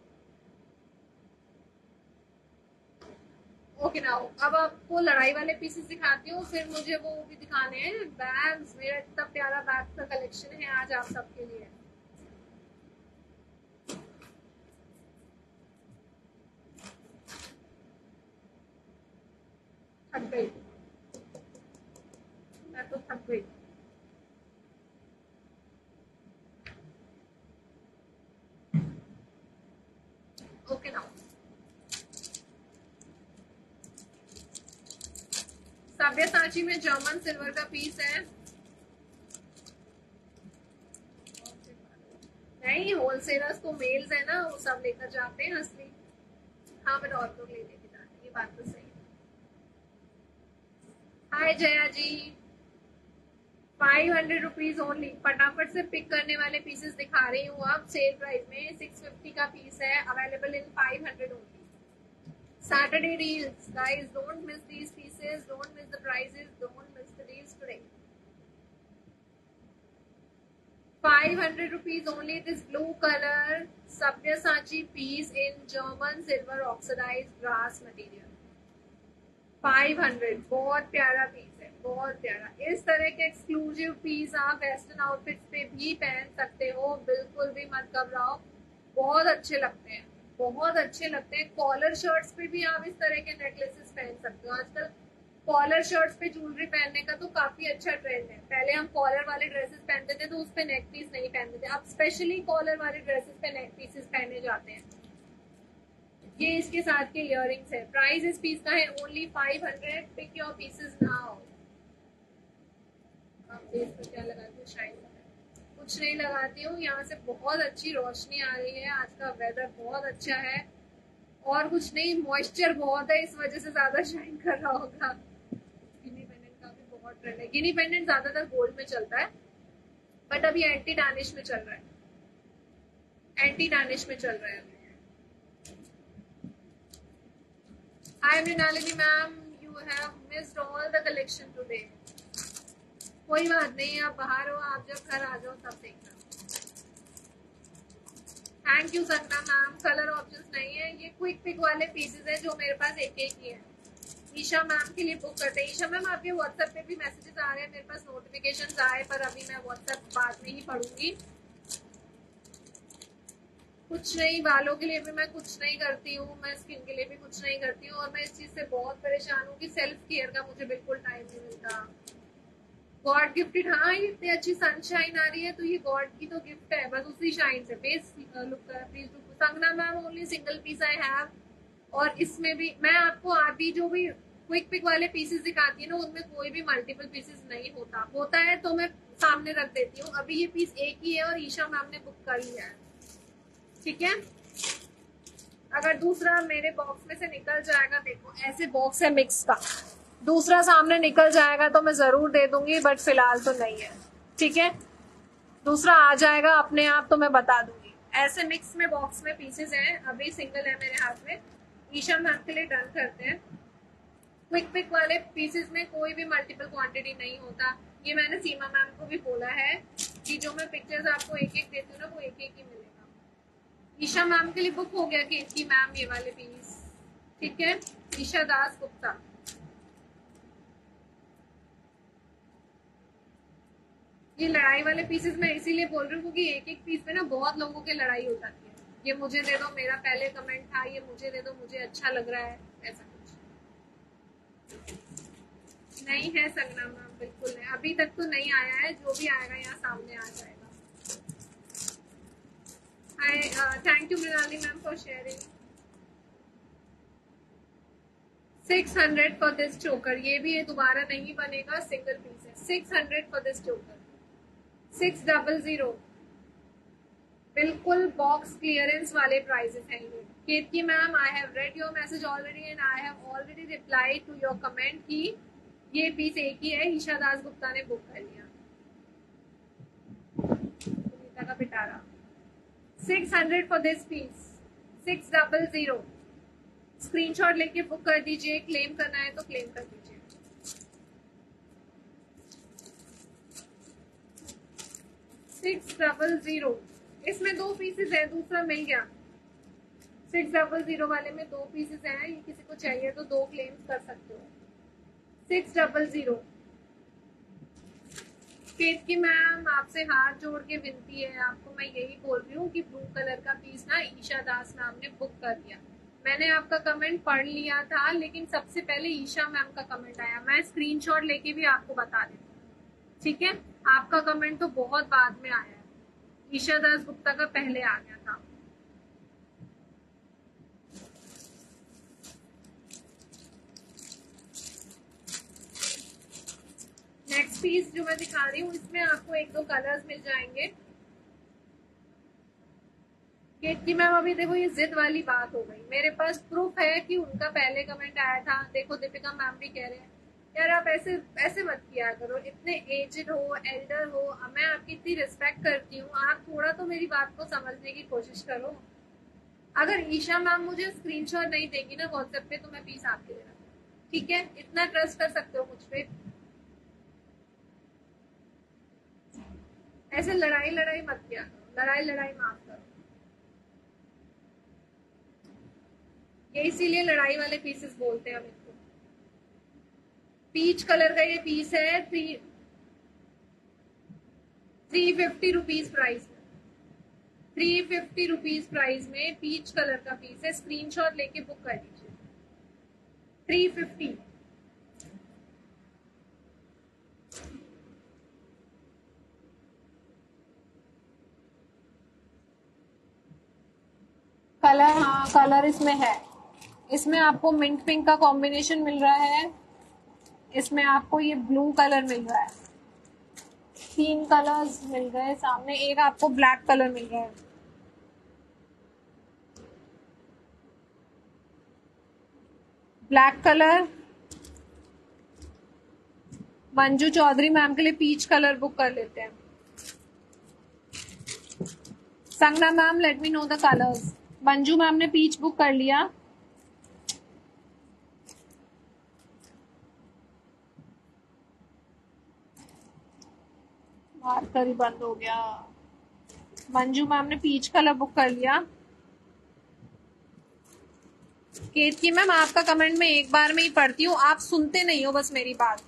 ओके ना, अब आपको लड़ाई वाले पीसेस दिखाती हूँ, फिर मुझे वो भी दिखाने हैं बैग्स। मेरा इतना प्यारा बैग का कलेक्शन है आज आप सबके लिए। थक गई मैं, तो थक गई। ओके ना, सब्यसाची में जर्मन सिल्वर का पीस है। नहीं, होलसेलर्स तो मेल्स है ना, वो सब लेकर जाते हैं असली। हाँ, मैं और लोग ले लेके जाते हैं, ये बात तो सही है। Hi Jaya ji, five hundred rupees only. फटाफट से पिक करने वाले पीसेस दिखा रही हूँ अब सेल प्राइस में। सिक्स फिफ्टी का पीस है, available in five hundred only. Saturday deals, guys, don't miss these pieces, don't miss the prices, don't miss the deals today. five hundred rupees only this blue color Sabyasachi piece in German silver oxidized brass material. five hundred, बहुत प्यारा piece है, बहुत प्यारा। इस तरह के exclusive piece आप western outfits पे भी पहन सकते हो, बिल्कुल भी मत घबराओ, बहुत अच्छे लगते हैं, बहुत अच्छे लगते हैं। कॉलर शर्ट्स पे भी आप इस तरह के नेकलेसेस पहन सकते हो। आजकल कॉलर शर्ट्स पे ज्वेलरी पहनने का तो काफी अच्छा ट्रेंड है। पहले हम कॉलर वाले ड्रेसेस पहनते थे तो उस पे नेक पीस नहीं पहनते थे, अब स्पेशली कॉलर वाले ड्रेसेस पे नेक पीसेस पहने जाते हैं। ये इसके साथ के इयररिंग्स है। प्राइस इस पीस का है only five hundred. Pick your pieces now. आप फेस पर क्या लगाती हो? शाइन कुछ नहीं लगाती हूँ, यहाँ से बहुत अच्छी रोशनी आ रही है, आज का वेदर बहुत अच्छा है, और कुछ नहीं, मॉइस्चर बहुत है, इस वजह से ज्यादा शाइन कर रहा होगा। गिनी पेंडेंट का भी बहुत ट्रेंड है। गिनी पेंडेंट ज्यादातर गोल्ड में चलता है, बट अभी एंटी टार्निश में चल रहा है, एंटी टार्निश में चल रहा है। Hi Mrinalini ma'am, you have missed all the collection today. कोई बात नहीं, आप बाहर हो, आप जब घर आ जाओ तब देखना। Thank you Sangna ma'am. Colour options नहीं है, ये क्विक पिक वाले पीसेस हैं जो मेरे पास एक एक ही है। ईशा मैम के लिए बुक करते हैं। ईशा मैम, आपके व्हाट्सएप पे भी मैसेजेस आ रहे हैं, मेरे पास नोटिफिकेशंस आए, पर अभी मैं व्हाट्सएप बाद में ही पढ़ूंगी। कुछ नहीं, बालों के लिए भी मैं कुछ नहीं करती हूँ, मैं स्किन के लिए भी कुछ नहीं करती हूँ, और मैं इस चीज से बहुत परेशान हूँ कि सेल्फ केयर का मुझे बिल्कुल टाइम नहीं मिलता। गॉड गिफ्टेड, हाँ, इतनी अच्छी सनशाइन आ रही है तो ये गॉड की तो गिफ्ट है, बस उसी शाइन से। फेस लुक कर please. Sangna ma'am, only single piece I have, और इसमें भी मैं आपको अभी जो भी क्विक पिक वाले पीसेस दिखाती है ना, उनमें कोई भी मल्टीपल पीसेस नहीं होता, होता है तो मैं सामने रख देती हूँ। अभी ये पीस एक ही है और ईशा मैम ने बुक कर लिया है, ठीक है। अगर दूसरा मेरे बॉक्स में से निकल जाएगा, देखो ऐसे बॉक्स है मिक्स का, दूसरा सामने निकल जाएगा तो मैं जरूर दे दूंगी, बट फिलहाल तो नहीं है, ठीक है। दूसरा आ जाएगा अपने आप तो मैं बता दूंगी। ऐसे मिक्स में बॉक्स में पीसेस हैं, अभी सिंगल है मेरे हाथ में। ईशा मैम के लिए डन करते हैं। क्विक पिक वाले पीसेस में कोई भी मल्टीपल क्वांटिटी नहीं होता, ये मैंने सीमा मैम को भी बोला है कि जो मैं पिक्चर्स आपको एक एक देती हूँ ना, वो एक एक ही मिलेगा। ईशा मैम के लिए बुक हो गया कि इसकी मैम ये वाले पीस, ठीक है। ईशा दास गुप्ता, ये लड़ाई वाले पीसेस मैं इसीलिए बोल रही हूँ क्योंकि एक एक पीस में ना बहुत लोगों की लड़ाई हो जाती है। ये मुझे दे दो, मेरा पहले कमेंट था, ये मुझे दे दो, मुझे अच्छा लग रहा है, ऐसा कुछ नहीं है संगना मैम, बिल्कुल नहीं, अभी तक तो नहीं आया है। जो भी आएगा यहाँ सामने आ जाएगा। Hi, thank you Mrinali ma'am for sharing. Six hundred for this choker, ये भी ये दोबारा नहीं बनेगा, सिंगल पीस है। Six hundred for this choker, six double zero, बिल्कुल बॉक्स क्लियरेंस वाले प्राइसेस हैं ये। Ketaki ma'am, I have read your message already and I have already reply to your comment की ये पीस एक ही है, ईशा दास गुप्ता ने बुक कर लिया। सुनीता का पिटारा, six hundred for this piece, six double zero. Screenshot लेके बुक कर दीजिए, क्लेम करना है तो क्लेम कर दीजिए। सिक्स डबल जीरो, इसमें दो पीसेस है, दूसरा मिल गया। सिक्स डबल जीरो वाले में दो पीसेस हैं, ये किसी को चाहिए तो दो क्लेम कर सकते हो। Six double zero. Ketaki ma'am आपसे हाथ जोड़ के विनती है, आपको मैं यही बोल रही हूँ कि ब्लू कलर का पीस ना ईशा दास मैम ने बुक कर दिया। मैंने आपका कमेंट पढ़ लिया था, लेकिन सबसे पहले ईशा मैम का कमेंट आया। मैं स्क्रीनशॉट लेके भी आपको बता देती हूँ, ठीक है। आपका कमेंट तो बहुत बाद में आया है, ईशा दास गुप्ता का पहले आ गया था। नेक्स्ट पीस जो मैं दिखा रही हूँ, इसमें आपको एक दो कलर्स मिल जाएंगे। कि मैम अभी देखो ये जिद वाली बात हो गई, मेरे पास प्रूफ है कि उनका पहले कमेंट आया था। देखो दीपिका मैम भी कह रहे हैं यार आप ऐसे ऐसे मत किया करो, इतने एजड हो, एल्डर हो, मैं आपकी इतनी रिस्पेक्ट करती हूँ, आप थोड़ा तो मेरी बात को समझने की कोशिश करो। अगर ईशा मैम मुझे स्क्रीनशॉट नहीं देगी ना व्हाट्सएप पे तो मैं पीस आपके लिए रखूंगी, ठीक है। इतना ट्रस्ट कर सकते हो मुझ पे। ऐसे लड़ाई लड़ाई मत किया करो, लड़ाई लड़ाई माफ करो। ये इसीलिए लड़ाई वाले पीसेस बोलते हैं हम इनको। पीच कलर का ये पीस है, three three fifty rupees price में, थ्री फिफ्टी रुपीज प्राइस में पीच कलर का पीस है। स्क्रीनशॉट लेके बुक कर दीजिए। Three fifty. कलर, हाँ कलर इसमें है। इसमें आपको मिंट पिंक का कॉम्बिनेशन मिल रहा है, इसमें आपको ये ब्लू कलर मिल रहा है, तीन कलर्स मिल गए सामने, एक आपको ब्लैक कलर मिल रहा है। Black colour Manju Chaudhary ma'am के लिए पीच कलर बुक कर लेते हैं। Sangana ma'am let me know the colours. Manju ma'am ने पीच बुक कर लिया। मार्कर ही बंद हो गया। मंजू मैम ने पीच कलर बुक कर लिया। केत की मैम आपका कमेंट मैं एक बार में ही पढ़ती हूँ, आप सुनते नहीं हो, बस मेरी बात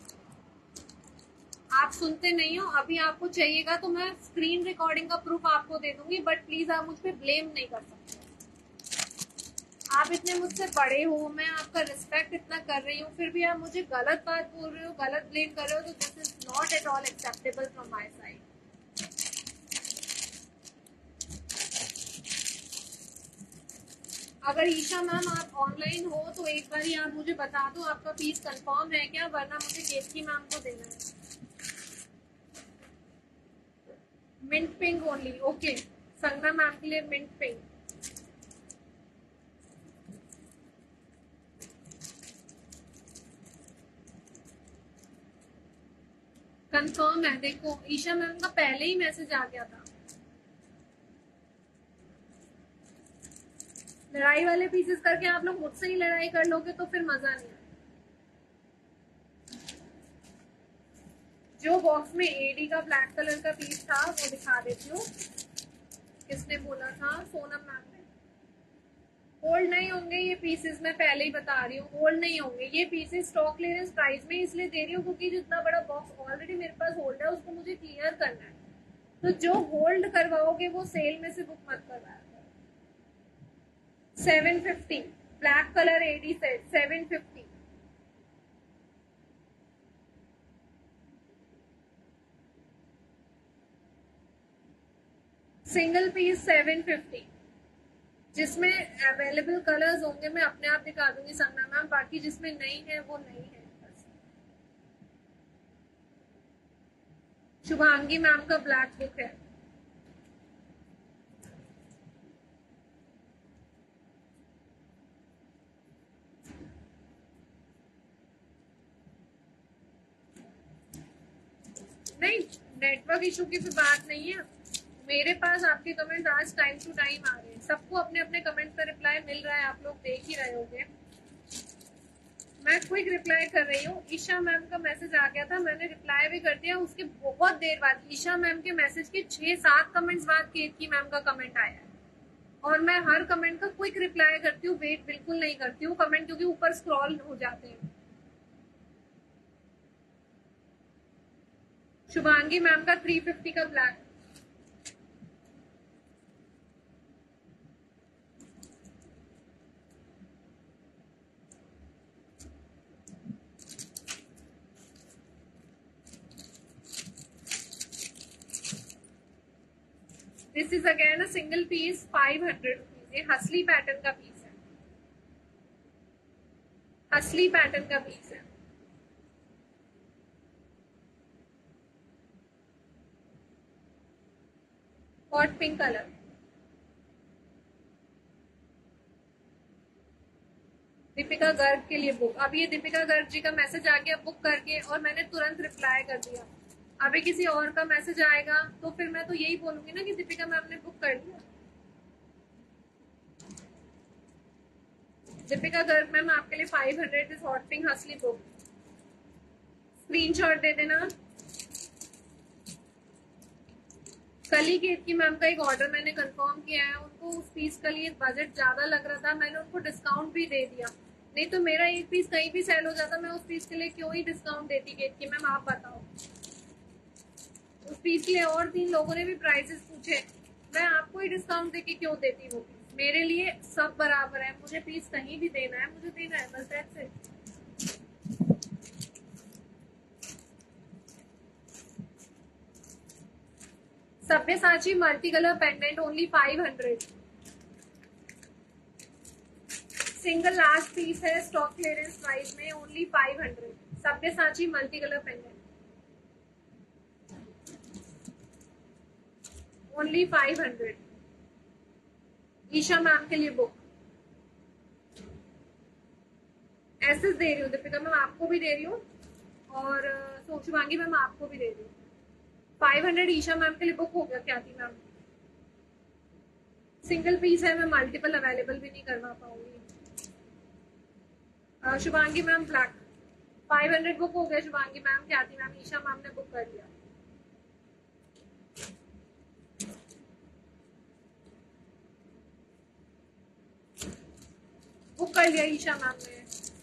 आप सुनते नहीं हो। अभी आपको चाहिएगा तो मैं स्क्रीन रिकॉर्डिंग का प्रूफ आपको दे दूंगी, बट प्लीज आप मुझ पे ब्लेम नहीं कर सकते। आप इतने मुझसे बड़े हो, मैं आपका रिस्पेक्ट इतना कर रही हूँ, फिर भी आप मुझे गलत बात बोल रहे हो, गलत ब्लेम कर रहे हो, तो this is not at all acceptable from my side. अगर ईशा मैम आप ऑनलाइन हो तो एक बार ही आप मुझे बता दो आपका पीस कंफर्म है क्या, वरना मुझे केतकी मैम को देना है। Mint pink only, okay. Sangana ma'am के लिए मिंट पिंक। कंफर्म है, देखो ईशा मैम का पहले ही मैसेज आ गया था। लड़ाई वाले पीसेस करके आप लोग मुझसे ही लड़ाई कर लोगे तो फिर मजा नहीं। जो बॉक्स में एडी का ब्लैक कलर का पीस था वो दिखा देती हूँ। किसने बोला था? सोनम मैम ने। होल्ड नहीं होंगे ये पीसेस, मैं पहले ही बता रही हूँ, होल्ड नहीं होंगे ये पीसेस। स्टॉक क्लियरेंस प्राइस में इसलिए दे रही हूँ क्योंकि जितना बड़ा बॉक्स ऑलरेडी मेरे पास होल्ड है उसको मुझे क्लियर करना है, तो जो होल्ड करवाओगे वो सेल में से बुक मत करवाया। Seven fifty black colour A D set, seven fifty. Single piece seven fifty, जिसमें अवेलेबल कलर्स होंगे मैं अपने आप दिखा दूंगी संगना मैम, बाकी जिसमें नहीं है वो नहीं है। शुभांगी मैम का ब्लैक बुक है। नहीं, नेटवर्क इशू की भी बात नहीं है, मेरे पास आपके कमेंट आज टाइम टू टाइम आ रहे हैं, सबको अपने अपने कमेंट का रिप्लाई मिल रहा है, आप लोग देख ही रहे होंगे। मैं क्विक रिप्लाई कर रही हूँ। ईशा मैम का मैसेज आ गया था, मैंने रिप्लाई भी कर दिया। उसके बहुत देर बाद ईशा मैम के मैसेज के छह सात कमेंट्स बाद केतकी मैम का कमेंट आया है, और मैं हर कमेंट का क्विक रिप्लाई करती हूँ, वेट बिल्कुल नहीं करती हूँ कमेंट, क्योंकि ऊपर स्क्रॉल हो जाते हैं। शुभांगी मैम का थ्री फिफ्टी का black. This is again a single piece, five hundred rupees. ये हसली पैटर्न का पीस है, हसली पैटर्न का पीस है। Hot pink colour. Deepika Garg के लिए बुक। अब ये दीपिका गर्ग जी का मैसेज आ गया बुक करके, और मैंने तुरंत रिप्लाई कर दिया। अभी किसी और का मैसेज आएगा तो फिर मैं तो यही बोलूंगी ना कि दीपिका मैम ने बुक कर दिया। दीपिका गर्ग मैम आपके लिए five hundred is hot pink हसली बुक। स्क्रीनशॉट दे देना। कल ही केतकी मैम का एक ऑर्डर मैंने कंफर्म किया है, उनको उस पीस का लिए बजट ज्यादा लग रहा था, मैंने उनको डिस्काउंट भी दे दिया। नहीं तो मेरा एक पीस कहीं भी सेल हो जाता, मैं उस पीस के लिए क्यों ही डिस्काउंट देती केतकी मैम, आप बताओ। उस पीस के लिए और तीन लोगों ने भी प्राइसेस पूछे, मैं आपको ही डिस्काउंट देके क्यों देती वो पीस। मेरे लिए सब बराबर है, मुझे पीस कहीं भी देना है मुझे देना है, बस that's it. Sabyasachi multi colour pendant only five hundred. Single last piece है, स्टॉक क्लियरेंस प्राइस में, only five hundred. Sabyasachi multi colour pendant only five hundred. Isha ma'am के लिए बुक। एसेस दे रही हूँ दीपिका मैम, आपको भी दे रही हूँ, और शुभांगी मैम आपको भी दे रही हूँ। फाइव हंड्रेड ईशा मैम के लिए बुक हो गया। क्या थी मैम, सिंगल पीस है, मैं मल्टीपल अवेलेबल भी नहीं करवा पाऊंगी। Shubhangi ma'am black. Five hundred book हो गया शुभांगी मैम। क्या थी मैम, ईशा मैम ने बुक कर दिया। बुक कर लिया ईशा मैम ने।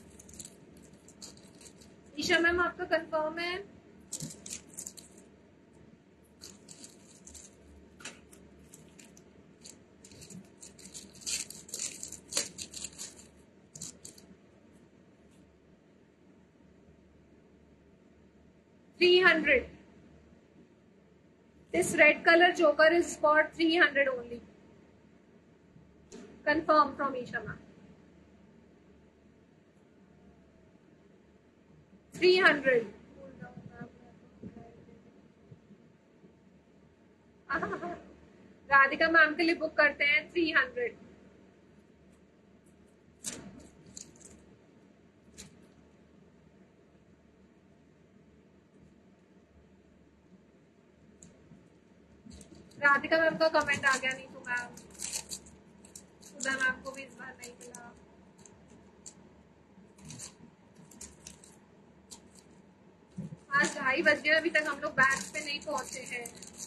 ईशा मैम आपका कंफर्म है? Three hundred. This red color choker is for three hundred only. Confirm from Isha ma'am. three hundred. Radhika ma'am के लिए बुक करते हैं थ्री हंड्रेड। राधिका मैम का कमेंट आ गया, नहीं तो मैम सुधा मैम को भी इस बार नहीं मिला। आज ढाई बज गए, अभी तक हम लोग बैग्स पे नहीं पहुंचे हैं।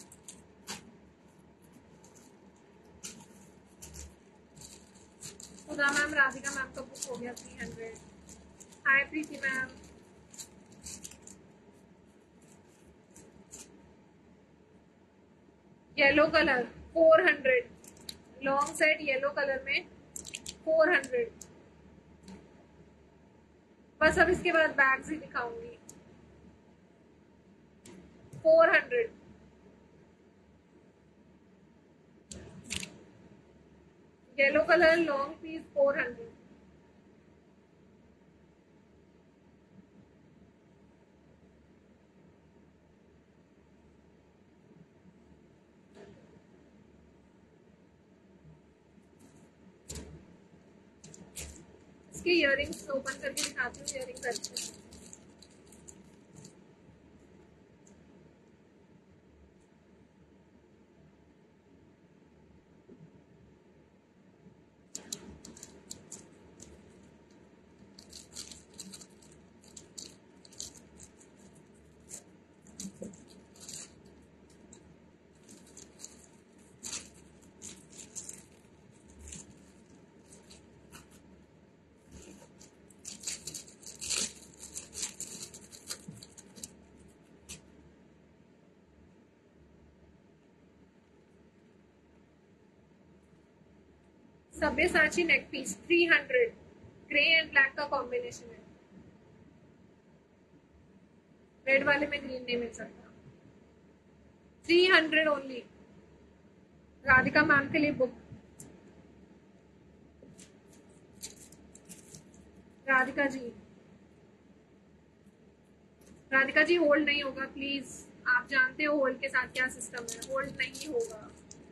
सुधा मैम राधिका मैम का बुक हो गया three hundred. Hi Preeti ma'am. Yellow colour four hundred, long set yellow colour में फोर हंड्रेड। बस अब इसके बाद बैग्स ही दिखाऊंगी। Four hundred. Yellow colour long piece four hundred. इसके इयररिंग्स ओपन करके दिखाती हूँ, इयररिंग्स अच्छे। Sabyasachi neck piece three hundred, grey and black का कॉम्बिनेशन है। रेड वाले में ग्रीन नहीं मिल सकता। Three hundred only. Radhika ma'am के लिए बुक। राधिका जी, राधिका जी होल्ड नहीं होगा प्लीज। आप जानते हो होल्ड के साथ क्या सिस्टम है, होल्ड नहीं होगा।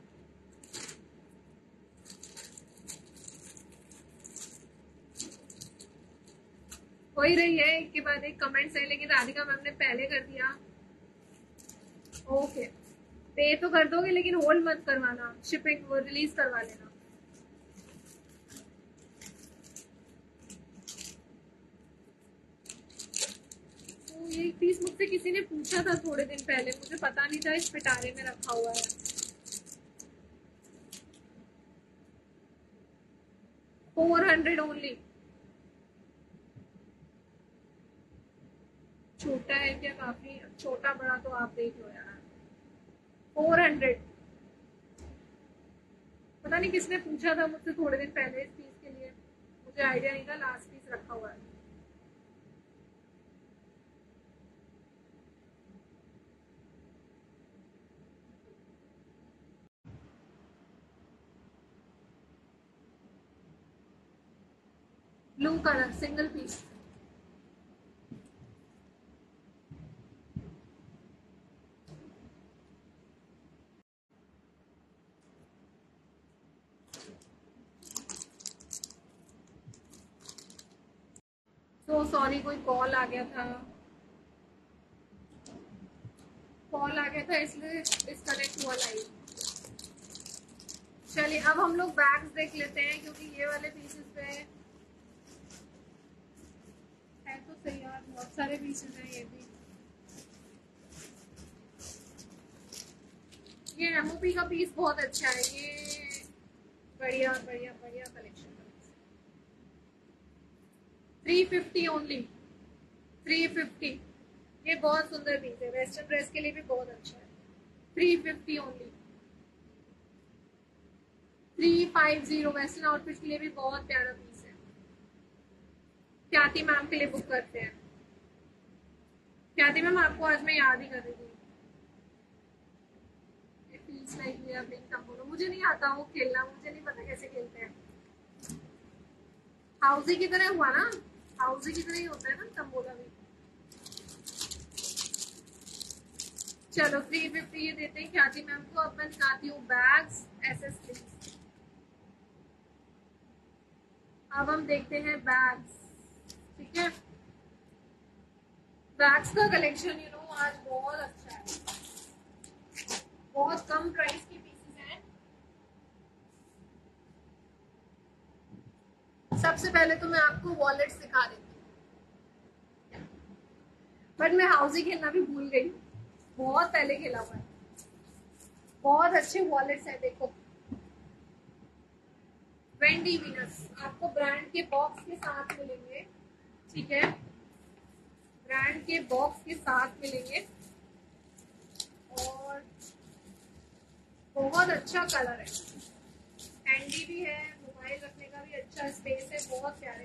हो ही रही है, एक के बाद एक कमेंट्स है, लेकिन राधिका मैम ने पहले कर दिया। ओके, पे तो कर दोगे लेकिन होल्ड मत करवाना, शिपिंग वो रिलीज करवा लेना। तो ये पीस मुझसे किसी ने पूछा था थोड़े दिन पहले, मुझे पता नहीं था इस पिटारे में रखा हुआ है। Four hundred only. छोटा है क्या? काफी छोटा बड़ा तो आप देख लो यार। Four hundred. पता नहीं किसने पूछा था मुझसे थोड़े दिन पहले इस पीस के लिए, मुझे आइडिया नहीं था लास्ट पीस रखा हुआ है। Blue colour single piece. तो सॉरी, कोई कॉल आ गया था, कॉल आ गया था इसलिए डिस्कनेक्ट हुआ लाइव। चलिए अब हम लोग बैग्स देख लेते हैं, क्योंकि ये वाले पीसेस पे है तो सही यार, बहुत सारे पीसेस हैं। ये भी ये एमओपी का पीस बहुत अच्छा है, ये बढ़िया बढ़िया बढ़िया collection. Three fifty only, three fifty. ये बहुत सुंदर पीस है, वेस्टर्न ड्रेस के लिए भी बहुत अच्छा है। Three fifty only, three five zero. Western outfit के लिए भी बहुत प्यारा पीस है। ख्याति मैम के लिए बुक करते हैं। ख्याति मैम आपको आज मैं याद ही कर रही थी। मुझे नहीं आता वो खेलना, मुझे नहीं पता कैसे खेलते हैं। हाउसी की तरह हुआ ना, हाउसी की तरह ही होता है ना तंबोला भी। चलो थ्री फिफ्टी ये देते हैं ख्याति मैम को। अब मैं दिखाती हूँ बैग्स एसएस प्लीज। अब हम देखते हैं बैग्स, ठीक है। बैग्स का कलेक्शन यू नो आज बहुत अच्छा है, बहुत कम प्राइस की पीसेस हैं। सबसे पहले तो मैं आपको वॉलेट्स दिखा देती हूँ, बट मैं हाउसी खेलना भी भूल गई, बहुत पहले खेला हुआ है। बहुत अच्छे वॉलेट्स हैं, देखो वेंडी वीनस आपको ब्रांड के बॉक्स के साथ मिलेंगे, ठीक है, ब्रांड के बॉक्स के साथ मिलेंगे। और बहुत अच्छा कलर है, हैंडी भी है, मोबाइल रखने का भी अच्छा स्पेस है, बहुत प्यारे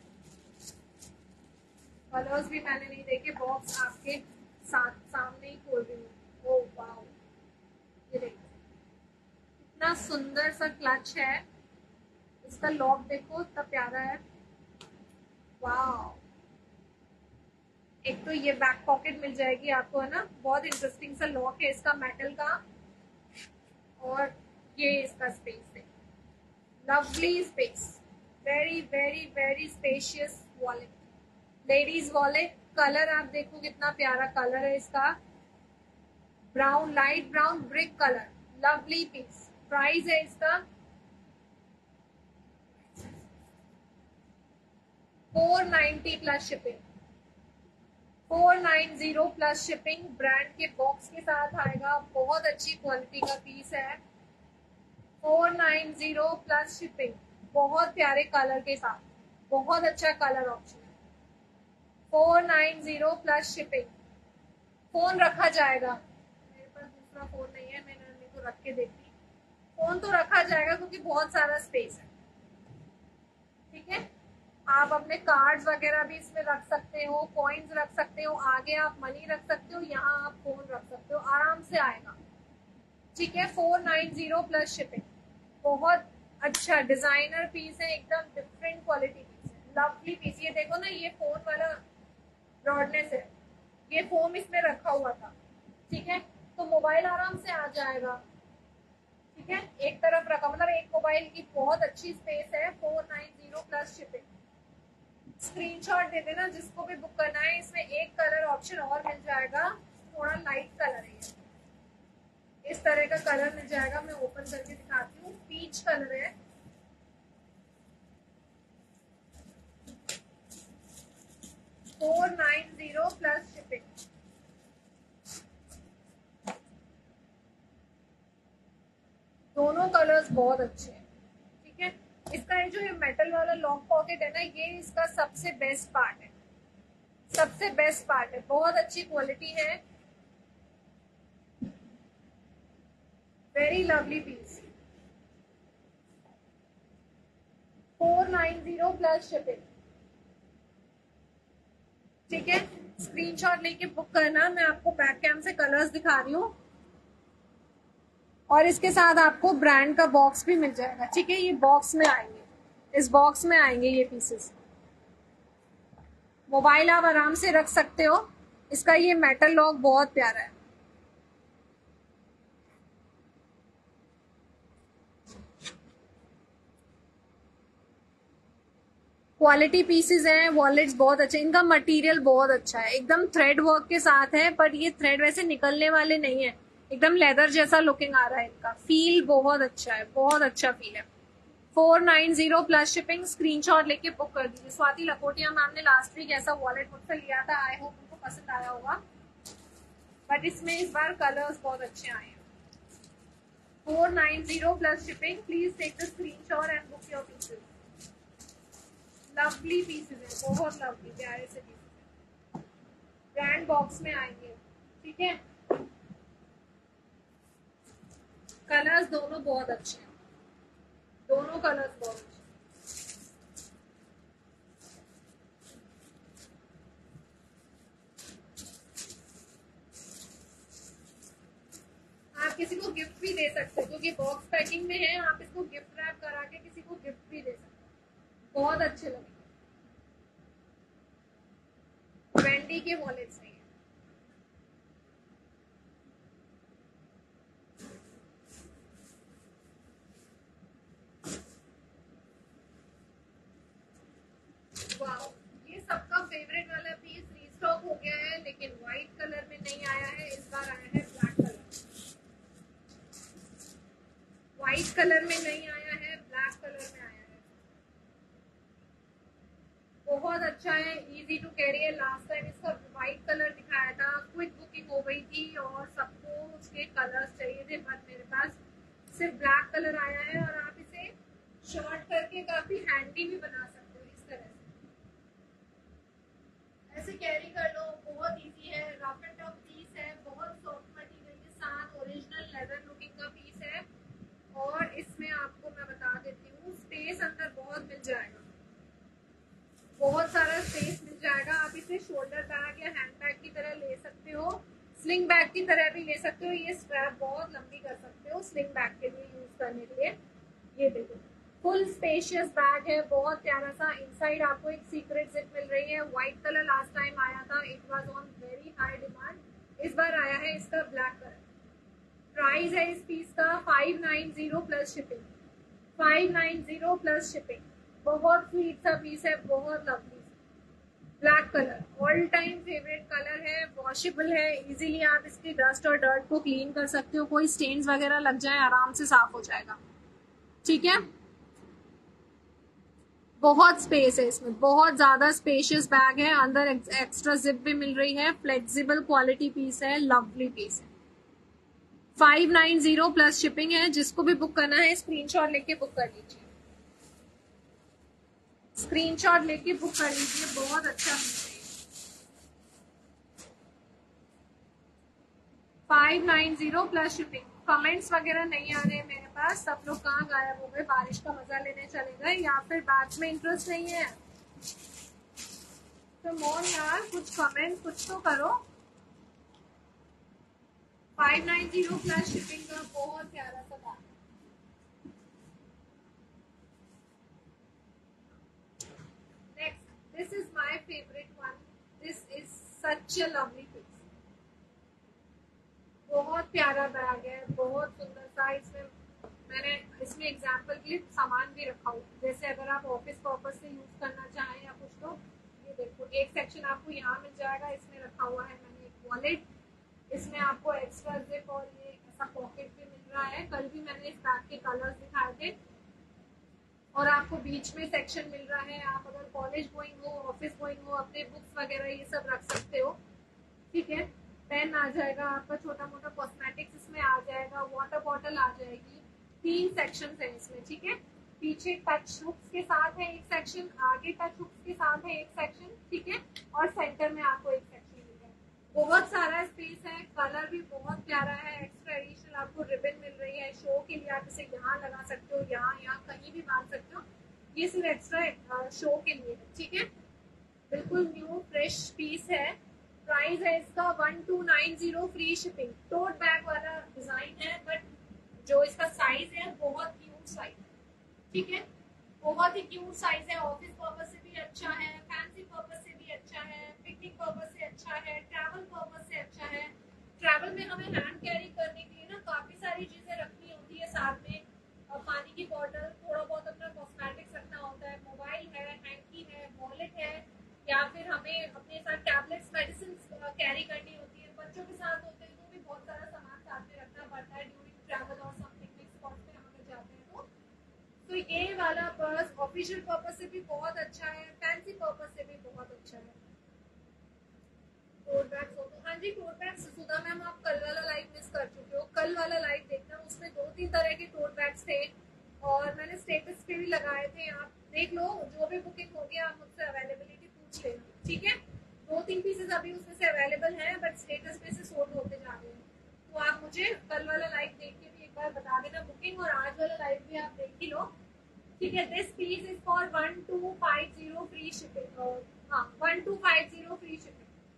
कलर्स भी मैंने नहीं देखे। बॉक्स आपके साथ सामने ही खोल रही हूँ। ओह वाओ, ये देखो कितना सुंदर सा क्लच है, इसका लॉक देखो कितना प्यारा है। वाओ, एक तो ये बैक पॉकेट मिल जाएगी आपको, है ना, बहुत इंटरेस्टिंग सा लॉक है इसका मेटल का। और ये इसका स्पेस है, lovely space, very very very spacious wallet, ladies wallet. Colour आप देखो कितना प्यारा कलर है इसका, brown, light brown brick colour, lovely piece. Price है इसका four ninety plus shipping, four nine zero plus shipping. Brand के बॉक्स के साथ आएगा, बहुत अच्छी क्वालिटी का पीस है। Four nine zero plus shipping, बहुत प्यारे कलर के साथ, बहुत अच्छा कलर ऑप्शन है। Four nine zero plus shipping. Phone रखा जाएगा, मेरे पास दूसरा फोन नहीं है, मैंने मेरे को रख के देखी। फोन तो रखा जाएगा क्योंकि बहुत सारा स्पेस है। आप अपने कार्ड्स वगैरह भी इसमें रख सकते हो, कॉइन्स रख सकते हो, आगे आप मनी रख सकते हो, यहाँ आप फोन रख सकते हो, आराम से आएगा। ठीक है, four nine zero plus shipping. बहुत अच्छा डिजाइनर पीस है, एकदम डिफरेंट क्वालिटी पीस है, लवली पीस। ये देखो ना, ये फोन वाला ब्रॉडनेस है, ये फोम इसमें रखा हुआ था। ठीक है, तो मोबाइल आराम से आ जाएगा। ठीक है, एक तरफ रखा, मतलब एक मोबाइल की बहुत अच्छी स्पेस है। Four nine zero plus shipping. Screenshot दे देना जिसको भी बुक करना है। इसमें एक कलर ऑप्शन और मिल जाएगा, थोड़ा लाइट कलर है, इस तरह का कलर मिल जाएगा। मैं ओपन करके दिखाती हूँ, पीच कलर है। Four nine zero plus shipping. दोनों कलर्स बहुत अच्छे हैं। ठीक है, इसका ये जो ये मेटल वाला लॉन्ग पॉकेट है ना, ये इसका सबसे बेस्ट पार्ट है, सबसे बेस्ट पार्ट है। बहुत अच्छी क्वालिटी है, very lovely piece. Four nine zero plus shipping. ठीक है, स्क्रीनशॉट लेके बुक करना। मैं आपको बैक कैम से कलर्स दिखा रही हूँ, और इसके साथ आपको ब्रांड का बॉक्स भी मिल जाएगा। ठीक है, ये बॉक्स में आएंगे, इस बॉक्स में आएंगे ये पीसेस। मोबाइल आप आराम से रख सकते हो। इसका ये मेटल लॉक बहुत प्यारा है। क्वालिटी पीसेस हैं, वॉलेट्स बहुत अच्छे, इनका मटेरियल बहुत अच्छा है, एकदम थ्रेड वर्क के साथ है, पर ये थ्रेड वैसे निकलने वाले नहीं है, एकदम लेदर जैसा लुकिंग आ रहा है। इनका फील बहुत अच्छा है, बहुत अच्छा फील है। Four nine zero plus shipping. Screenshot लेके बुक कर दीजिए। स्वाति लकोटिया मैम ने लास्ट वीक ऐसा वॉलेट मुझसे लिया था, आई होप उनको पसंद आया होगा, बट इसमें इस बार कलर्स बहुत अच्छे आए हैं। Four nine zero plus shipping. Please take the screenshot and book your pieces. Lovely pieces है, बहुत लवली प्यारे से पीसेस है, ब्रांड बॉक्स में आएंगे। ठीक है, कलर्स दोनों बहुत अच्छे हैं, दोनों कलर्स बहुत अच्छे। आप किसी को गिफ्ट भी दे सकते हो, क्योंकि बॉक्स पैकिंग में है, आप इसको गिफ्ट रैप करा के किसी को गिफ्ट भी दे सकते हो, बहुत अच्छे लगेंगे। वेंडी के वॉलेट्स हैं। वाओ, ये सबका फेवरेट वाला पीस रीस्टॉक हो गया है, लेकिन व्हाइट कलर में नहीं आया है, इस बार आया है ब्लैक कलर। व्हाइट कलर में नहीं आया है, ब्लैक कलर में आया है। बहुत अच्छा है, इजी टू कैरी है। लास्ट टाइम इसका व्हाइट कलर दिखाया था, क्विक बुकिंग हो गई थी और सबको उसके कलर्स चाहिए थे, बट मेरे पास सिर्फ ब्लैक कलर आया है। और आप इसे शॉर्ट करके काफी हैंडी भी बना सकते हो, इस तरह से ऐसे कैरी कर लो, बहुत इजी है। रफ एंड टफ पीस है, बहुत सॉफ्ट मटेरियल के साथ ओरिजिनल लेदर लुकिंग का पीस है। और इसमें आपको मैं बता देती हूँ, स्पेस अंदर बहुत मिल जाएगा, बहुत सारा स्पेस मिल जाएगा। आप इसे शोल्डर बैग या हैंड बैग की तरह ले सकते हो, स्लिंग बैग की तरह भी ले सकते हो। ये स्ट्रैप बहुत लंबी कर सकते हो स्लिंग बैग के लिए यूज करने के लिए। ये देखो, फुल स्पेशियस बैग है, बहुत प्यारा सा। इनसाइड आपको एक सीक्रेट जिप मिल रही है। व्हाइट कलर लास्ट टाइम आया था, it was on very high demand. इस बार आया है इसका ब्लैक कलर। प्राइस है इस पीस का five nine zero plus shipping. Five nine zero plus shipping. बहुत स्वीट सा पीस है, बहुत lovely. Black colour all time favourite colour है, वॉशेबल है, इजीली आप इसकी डस्ट और डर्ट को क्लीन कर सकते हो, कोई स्टेन्स वगैरह लग जाए आराम से साफ हो जाएगा। ठीक है, बहुत स्पेस है इसमें, बहुत ज्यादा स्पेशियस बैग है, अंदर एक्स्ट्रा जिप भी मिल रही है, फ्लेक्सिबल क्वालिटी पीस है, लवली पीस है। Five nine zero plus shipping है। जिसको भी बुक करना है स्क्रीनशॉट लेके बुक कर लीजिए, स्क्रीनशॉट लेके बुक कर लीजिए, बहुत अच्छा पीस है। Five nine zero plus shipping. Comments वगैरह नहीं आ रहे हैं मेरे पास, सब लोग कहाँ गायब हो गए, बारिश का मजा लेने चले गए या फिर बैच में इंटरेस्ट नहीं है। तो मोन यार कुछ कमेंट कुछ तो करो। Five nine zero plus shipping का बहुत प्यारा सा था। Next, this is my favourite one. This is such a lovely piece. बहुत प्यारा बैग है, बहुत सुंदर सा। इसमें मैंने इसमें एग्जाम्पल के लिए सामान भी रखा हुआ, जैसे अगर आप ऑफिस पर्पज से यूज करना चाहें या कुछ, तो ये देखो एक सेक्शन आपको यहाँ मिल जाएगा। इसमें रखा हुआ है मैंने एक वॉलेट, इसमें आपको एक्स्ट्रा जिप और ये ऐसा पॉकेट भी मिल रहा है। कल भी मैंने इस बैग के कलर्स दिखाए थे। और आपको बीच में सेक्शन मिल रहा है, आप अगर कॉलेज गोइंग हो, ऑफिस गोइंग हो, अपने बुक्स वगैरह ये सब रख सकते हो। ठीक है, पेन आ जाएगा आपका, छोटा मोटा कॉस्मेटिक्स इसमें आ जाएगा, वाटर बॉटल आ जाएगी। तीन सेक्शन है इसमें। ठीक है, पीछे टच हुक्स के साथ है एक सेक्शन, आगे टच हुक्स के साथ है एक सेक्शन। ठीक है, और सेंटर में आपको एक सेक्शन मिल गया। बहुत सारा स्पेस है, कलर भी बहुत प्यारा है। एक्स्ट्रा एडिशनल आपको रिबन मिल रही है शो के लिए, आप इसे यहाँ लगा सकते हो, यहाँ यहाँ कहीं भी बांध सकते हो। ये सिर्फ एक्स्ट्रा शो के लिए है। ठीक है, बिल्कुल न्यू फ्रेश पीस है। प्राइस है इसका one two nine zero, free shipping. Tote bag वाला डिजाइन है, बट जो इसका साइज है बहुत क्यूट साइज है। ठीक है, बहुत ही क्यूट साइज है। ऑफिस पर्पज से भी अच्छा है, फैंसी पर्पज से भी अच्छा है, पिकनिक पर्पज से अच्छा है, ट्रैवल पर्पज से अच्छा है। ट्रैवल में हमें हैंड कैरी करने के लिए ना काफी सारी चीजें रखनी होती है साथ में। और पानी की बॉटल, थोड़ा बहुत अपना कॉस्मेटिक्स रखना होता है, मोबाइल है, हैंकी है, वॉलेट है, या फिर हमें अपने साथ टैबलेट्स, मेडिसिन कैरी करनी होती है। बच्चों के साथ होते हैं तो भी बहुत सारा सामान साथ में रखना पड़ता है ड्यूरिंग ट्रैवल और सम पिकनिक स्पॉट पे हम अगर जाते हैं तो। तो ये वाला पर्स ऑफिशियल पर्पज से भी बहुत अच्छा है, फैंसी पर्पज से भी बहुत अच्छा है। टोट बैग्स हो तो हाँ जी, टोट बैग्स सुधा मैम आप कल वाला लाइव मिस कर चुके हो। कल वाला लाइव देखना, उसमें दो तीन तरह के टोट बैग्स थे और मैंने स्टेटस पे भी लगाए थे। आप देख लो, जो भी बुकिंग होगी आप मुझसे अवेलेबिलिटी पूछ लेना। ठीक है, दो तीन पीसेस अभी उसमें से अवेलेबल हैं, बट स्टेटस पे से सोल्ड होते जा रहे हैं। तो आप मुझे कल वाला लाइव देख के भी एक बार बता देना बुकिंग, और आज वाला लाइव भी आप देख ही लो। ठीक है, this piece is for one two five zero, free shipping. हाँ, one two five zero free shipping,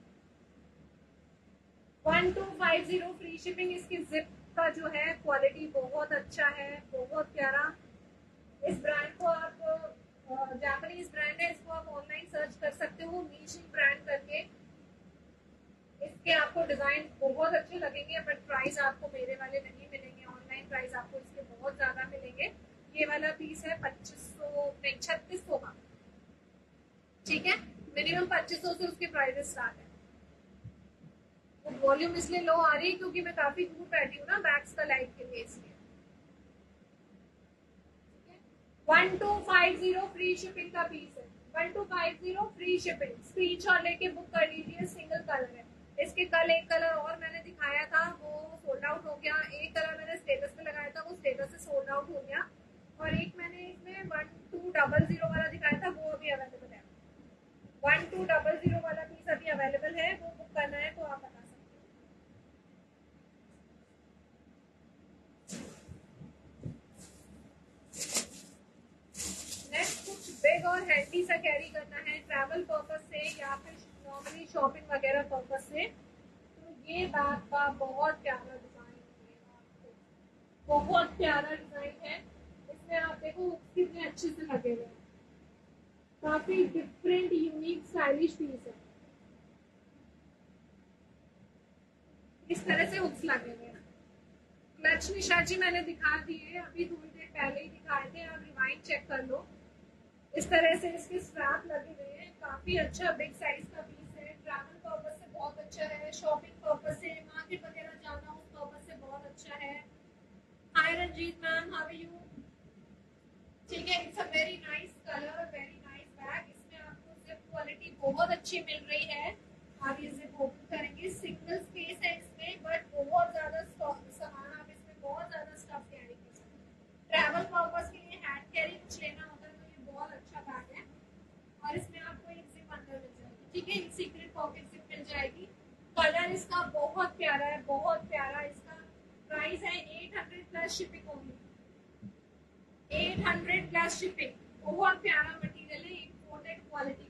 one two five zero free shipping. इसकी जिप का जो है क्वालिटी बहुत अच्छा है, बहुत प्यारा। इस ब्रांड को आप, जापानीज ब्रांड है, इसको आप ऑनलाइन सर्च कर सकते हो नीशिंग ब्रांड करके। इसके आपको डिजाइन बहुत अच्छे लगेंगे, बट प्राइस आपको मेरे वाले नहीं मिलेंगे। ऑनलाइन प्राइस आपको इसके बहुत ज्यादा मिलेंगे। ये वाला पीस है पच्चीस सौ नहीं छत्तीस सौ का। ठीक है, मिनिमम पच्चीस सौ से उसके प्राइसेस स्टार्ट है। वॉल्यूम इसलिए लो आ रही है क्योंकि मैं काफी दूर बैठी हूँ ना बैग्स का लाइव के लिए, इसलिए। One two five zero free shipping का पीस है। One two five zero free shipping. Screenshot लेके बुक कर लीजिए। सिंगल कलर है इसके। कल एक कलर और मैंने दिखाया था, वो सोल्ड आउट हो गया। एक कलर मैंने स्टेटस पे लगाया था, वो स्टेटस से सोल्ड आउट हो गया। और एक मैंने इसमें वन टू डबल जीरो वाला दिखाया था, वो अभी अवेलेबल है। वन टू डबल जीरो वाला पीस अभी अवेलेबल है, वो बुक करना है तो आप बता सकते हो। नेक्स्ट, कुछ बिग और हैंडी सा कैरी करना है ट्रैवल पर्पस से या फिर नॉर्मली शॉपिंग वगैरह पर्पस से, तो ये बैग का बहुत प्यारा डिजाइन है। बहुत प्यारा डिजाइन है। इसमें आप देखो कितने अच्छे से लगे हुए हैं। काफी डिफरेंट, यूनिक, स्टाइलिश पीस है। इस तरह से हुक्स लगे हुए हैं। क्लच निशा जी मैंने दिखा दिए, अभी थोड़ी देर पहले ही दिखाए थे, आप रिवाइंड चेक कर लो। इस तरह से इसके स्ट्रैप लगे हुए हैं। काफी अच्छा बिग साइज का पीस है। ट्रैवल पर्पस से बहुत अच्छा है, शॉपिंग पर्पस से, मार्केट वगैरह जाना उस पर्पस से बहुत अच्छा है। Hi Ranjeet ma'am, how are you? ठीक है, it's a very nice colour, very nice bag. इसमें आपको जिप क्वालिटी बहुत अच्छी मिल रही है। आप ये जिप ओपन करेंगे, सिंगल स्पेस है इसमें, बट बहुत ज्यादा सामान आप इसमें बहुत ज्यादा स्टफ कैरी कर सकते हैं। ट्रैवल पर्पस के लिए हैंड कैरी कुछ लेना होता है तो ये बहुत अच्छा बैग है। और इसमें आपको एक जिप अंदर मिल जाएगी। ठीक है, सीक्रेट पॉकेट जिप मिल जाएगी। कलर इसका बहुत प्यारा है, बहुत प्यारा। इसका प्राइस है एट हंड्रेड प्लस शिपिंग होगी। Eight hundred plus shipping. बहुत प्यारा मटेरियल है, इम्पोर्टेड क्वालिटी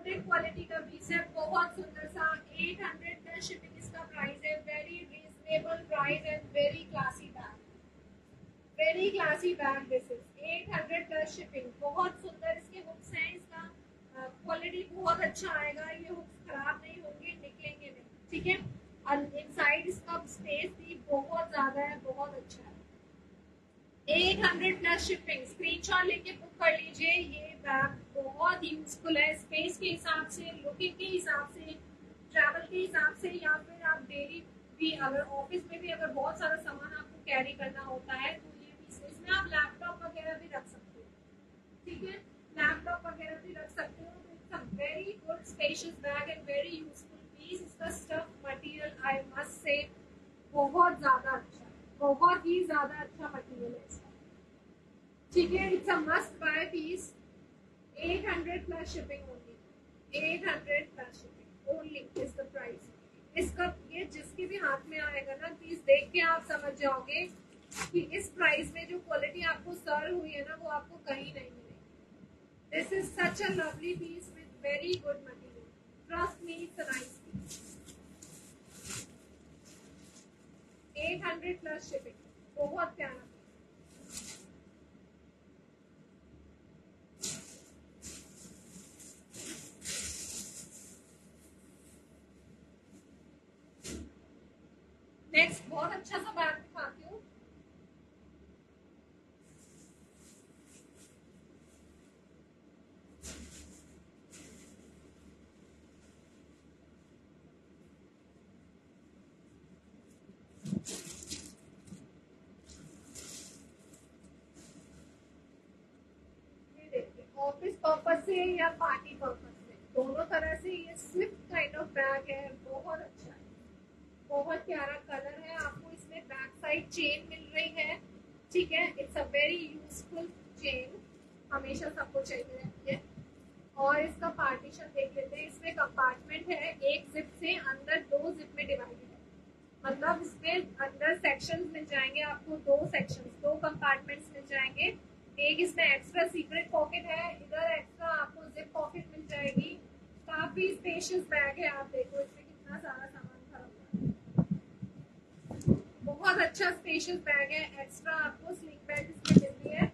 फेवरेट क्वालिटी का पीस है, बहुत सुंदर सा, एट हंड्रेड प्लस शिपिंग इसका प्राइस है, very reasonable price and very classy bag, very classy bag this is, eight hundred plus shipping, बहुत सुंदर इसके हुक्स हैं, इसका क्वालिटी uh, बहुत अच्छा आएगा, ये हुक्स खराब नहीं होंगे, निकलेंगे नहीं, ठीक है। इनसाइड इसका स्पेस भी बहुत ज्यादा है, बहुत अच्छा है, eight hundred plus shipping, screenshot लेके बुक कर लीजिए, ये बैग बहुत यूजफुल है, स्पेस के हिसाब से, लुकिंग के हिसाब से, ट्रैवल के हिसाब से, या फिर आप डेली भी अगर ऑफिस में भी अगर बहुत सारा सामान आपको कैरी करना होता है तो ये भी, इसमें आप लैपटॉप वगैरह भी रख सकते हो, ठीक है, लैपटॉप वगैरह भी रख सकते हो, तो it's a very good spacious bag and very useful piece, इसका स्टफ मटेरियल आई मस्ट से बहुत ज्यादा अच्छा है, बहुत ही ज्यादा अच्छा मटेरियल है इसका, ठीक है, it's a must buy piece, eight hundred plus shipping only, eight hundred plus shipping only is the price. इसका ये जिसके भी हाथ में आएगा ना, प्लीज देख के आप समझ जाओगे कि इस प्राइस में जो क्वालिटी आपको सर्व हुई है ना, वो आपको कहीं नहीं मिलेगी। This is such a lovely piece with very good material, trust me, it's a nice piece, eight hundred plus shipping, बहुत प्यारा। नेक्स्ट बहुत अच्छा सा बैग दिखाती हूँ, ऑफिस पर्पस से या पार्टी पर्पस से, दोनों तरह से ये स्विफ्ट काइंड ऑफ बैग है, बहुत अच्छा है, बहुत प्यारा कलर है, आपको इसमें बैक साइड चेन मिल रही है, ठीक है, it's a very useful chain, हमेशा सबको चाहिए रहती है। और इसका पार्टीशन देख लेते हैं, इसमें कंपार्टमेंट है, एक जिप से अंदर दो जिप में डिवाइडेड है, मतलब इसमें अंदर सेक्शंस मिल जाएंगे आपको, दो सेक्शंस, दो कंपार्टमेंट्स मिल जाएंगे, एक इसमें एक्स्ट्रा सीक्रेट पॉकेट है, इधर एक्स्ट्रा आपको जिप पॉकेट मिल जाएगी, काफी स्पेशियस बैग है, आप देखो इसमें कितना सारा सामान भरा हुआ है, बहुत अच्छा स्पेशियस बैग है, एक्स्ट्रा आपको स्लिंग बैग इसमें मिलती है,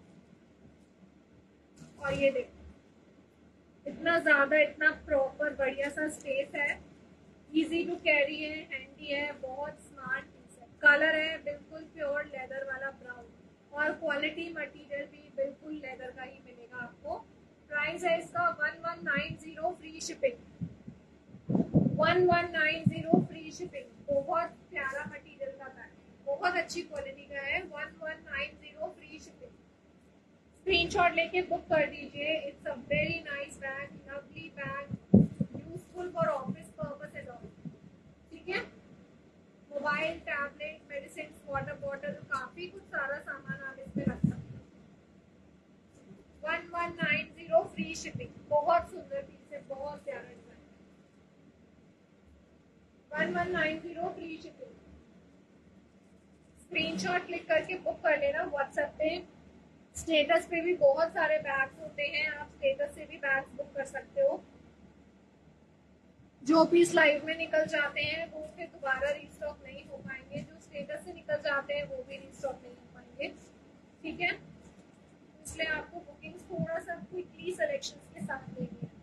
और ये देखो इतना ज्यादा, इतना प्रॉपर बढ़िया सा स्पेस है, इजी टू कैरी है, हैंडी है, बहुत स्मार्ट पीस है, कलर है बिल्कुल प्योर लेदर वाला ब्राउन, और क्वालिटी मटेरियल भी बिल्कुल लेदर का ही मिलेगा आपको। प्राइस है इसका one one nine zero free shipping, one one nine zero free shipping, बहुत प्यारा मटेरियल का बैग है, बहुत अच्छी क्वालिटी का है, one one nine zero free shipping, screenshot लेके बुक कर दीजिए, it's a very nice bag, lovely bag, useful for office purpose and all, ठीक है, mobile, tablet, medicine, water bottle, काफी कुछ सारा सामान आप इसमें रख सकते हो, one one nine zero free shipping, बहुत सुंदर पीस है, बहुत प्यारा design, one one nine zero free shipping, screenshot click करके बुक कर लेना व्हाट्सएप पे, स्टेटस पे भी बहुत सारे बैग्स होते हैं, आप स्टेटस से भी बैग्स बुक कर सकते हो, जो पीस लाइव में निकल जाते हैं वो फिर दोबारा रीस्टॉक नहीं हो पाएंगे, जो स्टेटस से निकल जाते हैं वो भी रीस्टॉक नहीं हो पाएंगे, ठीक है, इसलिए आपको बुकिंग्स थोड़ा सा क्विकली सिलेक्शंस के साथ देनी है।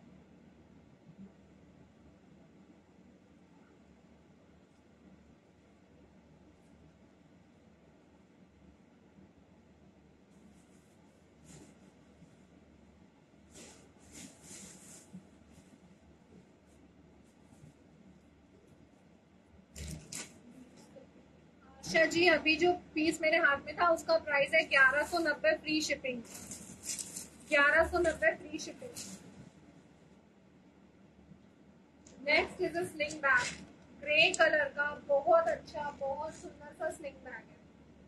अच्छा जी, अभी जो पीस मेरे हाथ में था उसका प्राइस है ग्यारह सौ नब्बे फ्री शिपिंग, ग्यारह सौ नब्बे free shipping. Next is a sling bag, grey colour का, बहुत अच्छा, बहुत सुंदर सा स्लिंग बैग है,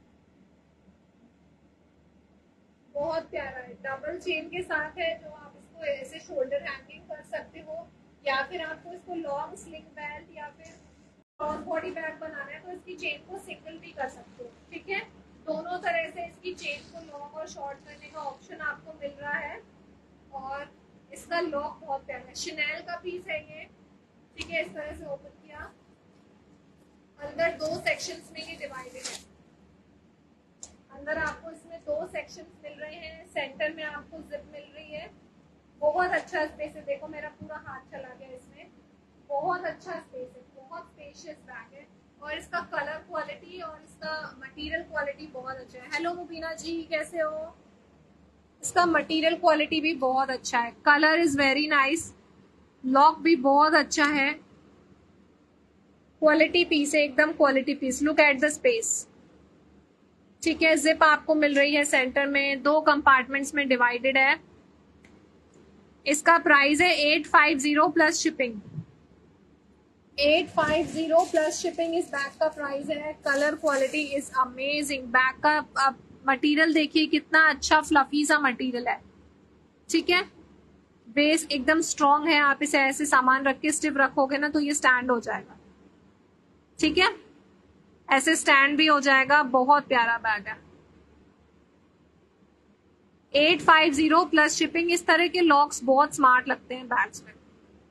बहुत प्यारा है, डबल चेन के साथ है, जो आप इसको ऐसे शोल्डर हैंगिंग कर सकते हो, या फिर आपको इसको लॉन्ग स्लिंग बेल्ट या फिर क्रॉस बॉडी बैग बनाना है तो इसकी चेन को सिंगल भी कर सकते हो, ठीक है, दोनों तरह से इसकी चेन को लॉन्ग और शॉर्ट करने का ऑप्शन आपको मिल रहा है, और इसका लॉक बहुत प्यारा है, शनेल का पीस है ये, ठीक है। इस तरह से ओपन किया, अंदर दो सेक्शंस में ये डिवाइडेड है। अंदर आपको इसमें दो सेक्शंस मिल रहे हैं, सेंटर में आपको जिप मिल रही है। बहुत अच्छा स्पेस है, देखो मेरा पूरा हाथ चला गया इसमें, बहुत अच्छा स्पेस है, बहुत स्पेशियस बैग है। और इसका कलर क्वालिटी और इसका मटेरियल क्वालिटी बहुत अच्छा है। हेलो मुबीना जी, कैसे हो? इसका मटेरियल क्वालिटी भी बहुत अच्छा है, colour is very nice, lock भी बहुत अच्छा है, क्वालिटी पीस है, एकदम quality piece. Look at the space, ठीक है। जिप आपको मिल रही है सेंटर में, दो कंपार्टमेंट्स में डिवाइडेड है। इसका प्राइस है eight five zero plus shipping, eight five zero plus shipping इस बैग का प्राइस है। Colour quality is amazing, bag का मटेरियल देखिए कितना अच्छा फ्लफी सा मटेरियल है, ठीक है। बेस एकदम स्ट्रॉन्ग है, आप इसे ऐसे सामान रख के स्टिफ रखोगे ना तो ये स्टैंड हो जाएगा, ठीक है। ऐसे स्टैंड भी हो जाएगा, बहुत प्यारा बैग है। Eight five zero plus shipping. इस तरह के लॉक्स बहुत स्मार्ट लगते हैं बैग्स में,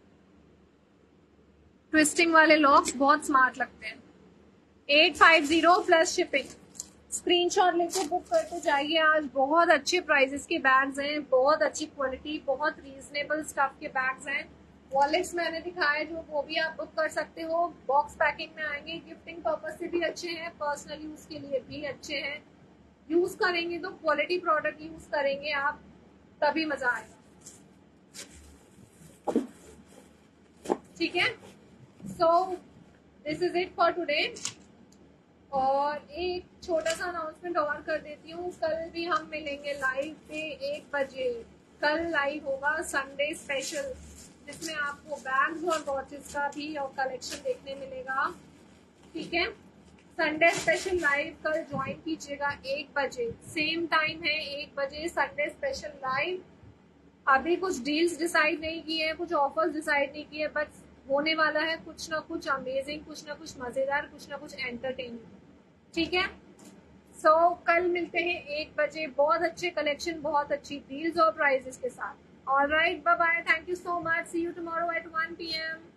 ट्विस्टिंग वाले लॉक्स बहुत स्मार्ट लगते हैं। Eight five zero plus shipping, screenshot लेके बुक करते जाइए। आज बहुत अच्छे प्राइसेस के बैग्स हैं, बहुत अच्छी क्वालिटी, बहुत रीजनेबल स्टफ के बैग्स हैं। वॉलेट्स मैंने दिखाए जो, वो भी आप बुक कर सकते हो, बॉक्स पैकिंग में आएंगे, गिफ्टिंग पर्पज से भी अच्छे हैं, पर्सनल यूज के लिए भी अच्छे हैं। यूज करेंगे तो क्वालिटी प्रोडक्ट यूज करेंगे आप, तभी मजा आएगा, ठीक है। So this is it for today. और एक छोटा सा अनाउंसमेंट और कर देती हूँ, कल भी हम मिलेंगे लाइव पे एक बजे। कल लाइव होगा संडे स्पेशल, जिसमें आपको बैग्स और वॉचेस का भी और कलेक्शन देखने मिलेगा, ठीक है। संडे स्पेशल लाइव कल ज्वाइन कीजिएगा एक बजे, सेम टाइम है एक बजे, संडे स्पेशल लाइव। अभी कुछ डील्स डिसाइड नहीं किए हैं, कुछ ऑफर्स डिसाइड नहीं किए, बट होने वाला है कुछ ना कुछ अमेजिंग, कुछ ना कुछ मजेदार, कुछ ना कुछ एंटरटेनिंग, ठीक है। सो so, कल मिलते हैं एक बजे, बहुत अच्छे कलेक्शन, बहुत अच्छी डील्स और प्राइजेस के साथ। All right, bye bye, thank you so much, see you tomorrow at one P M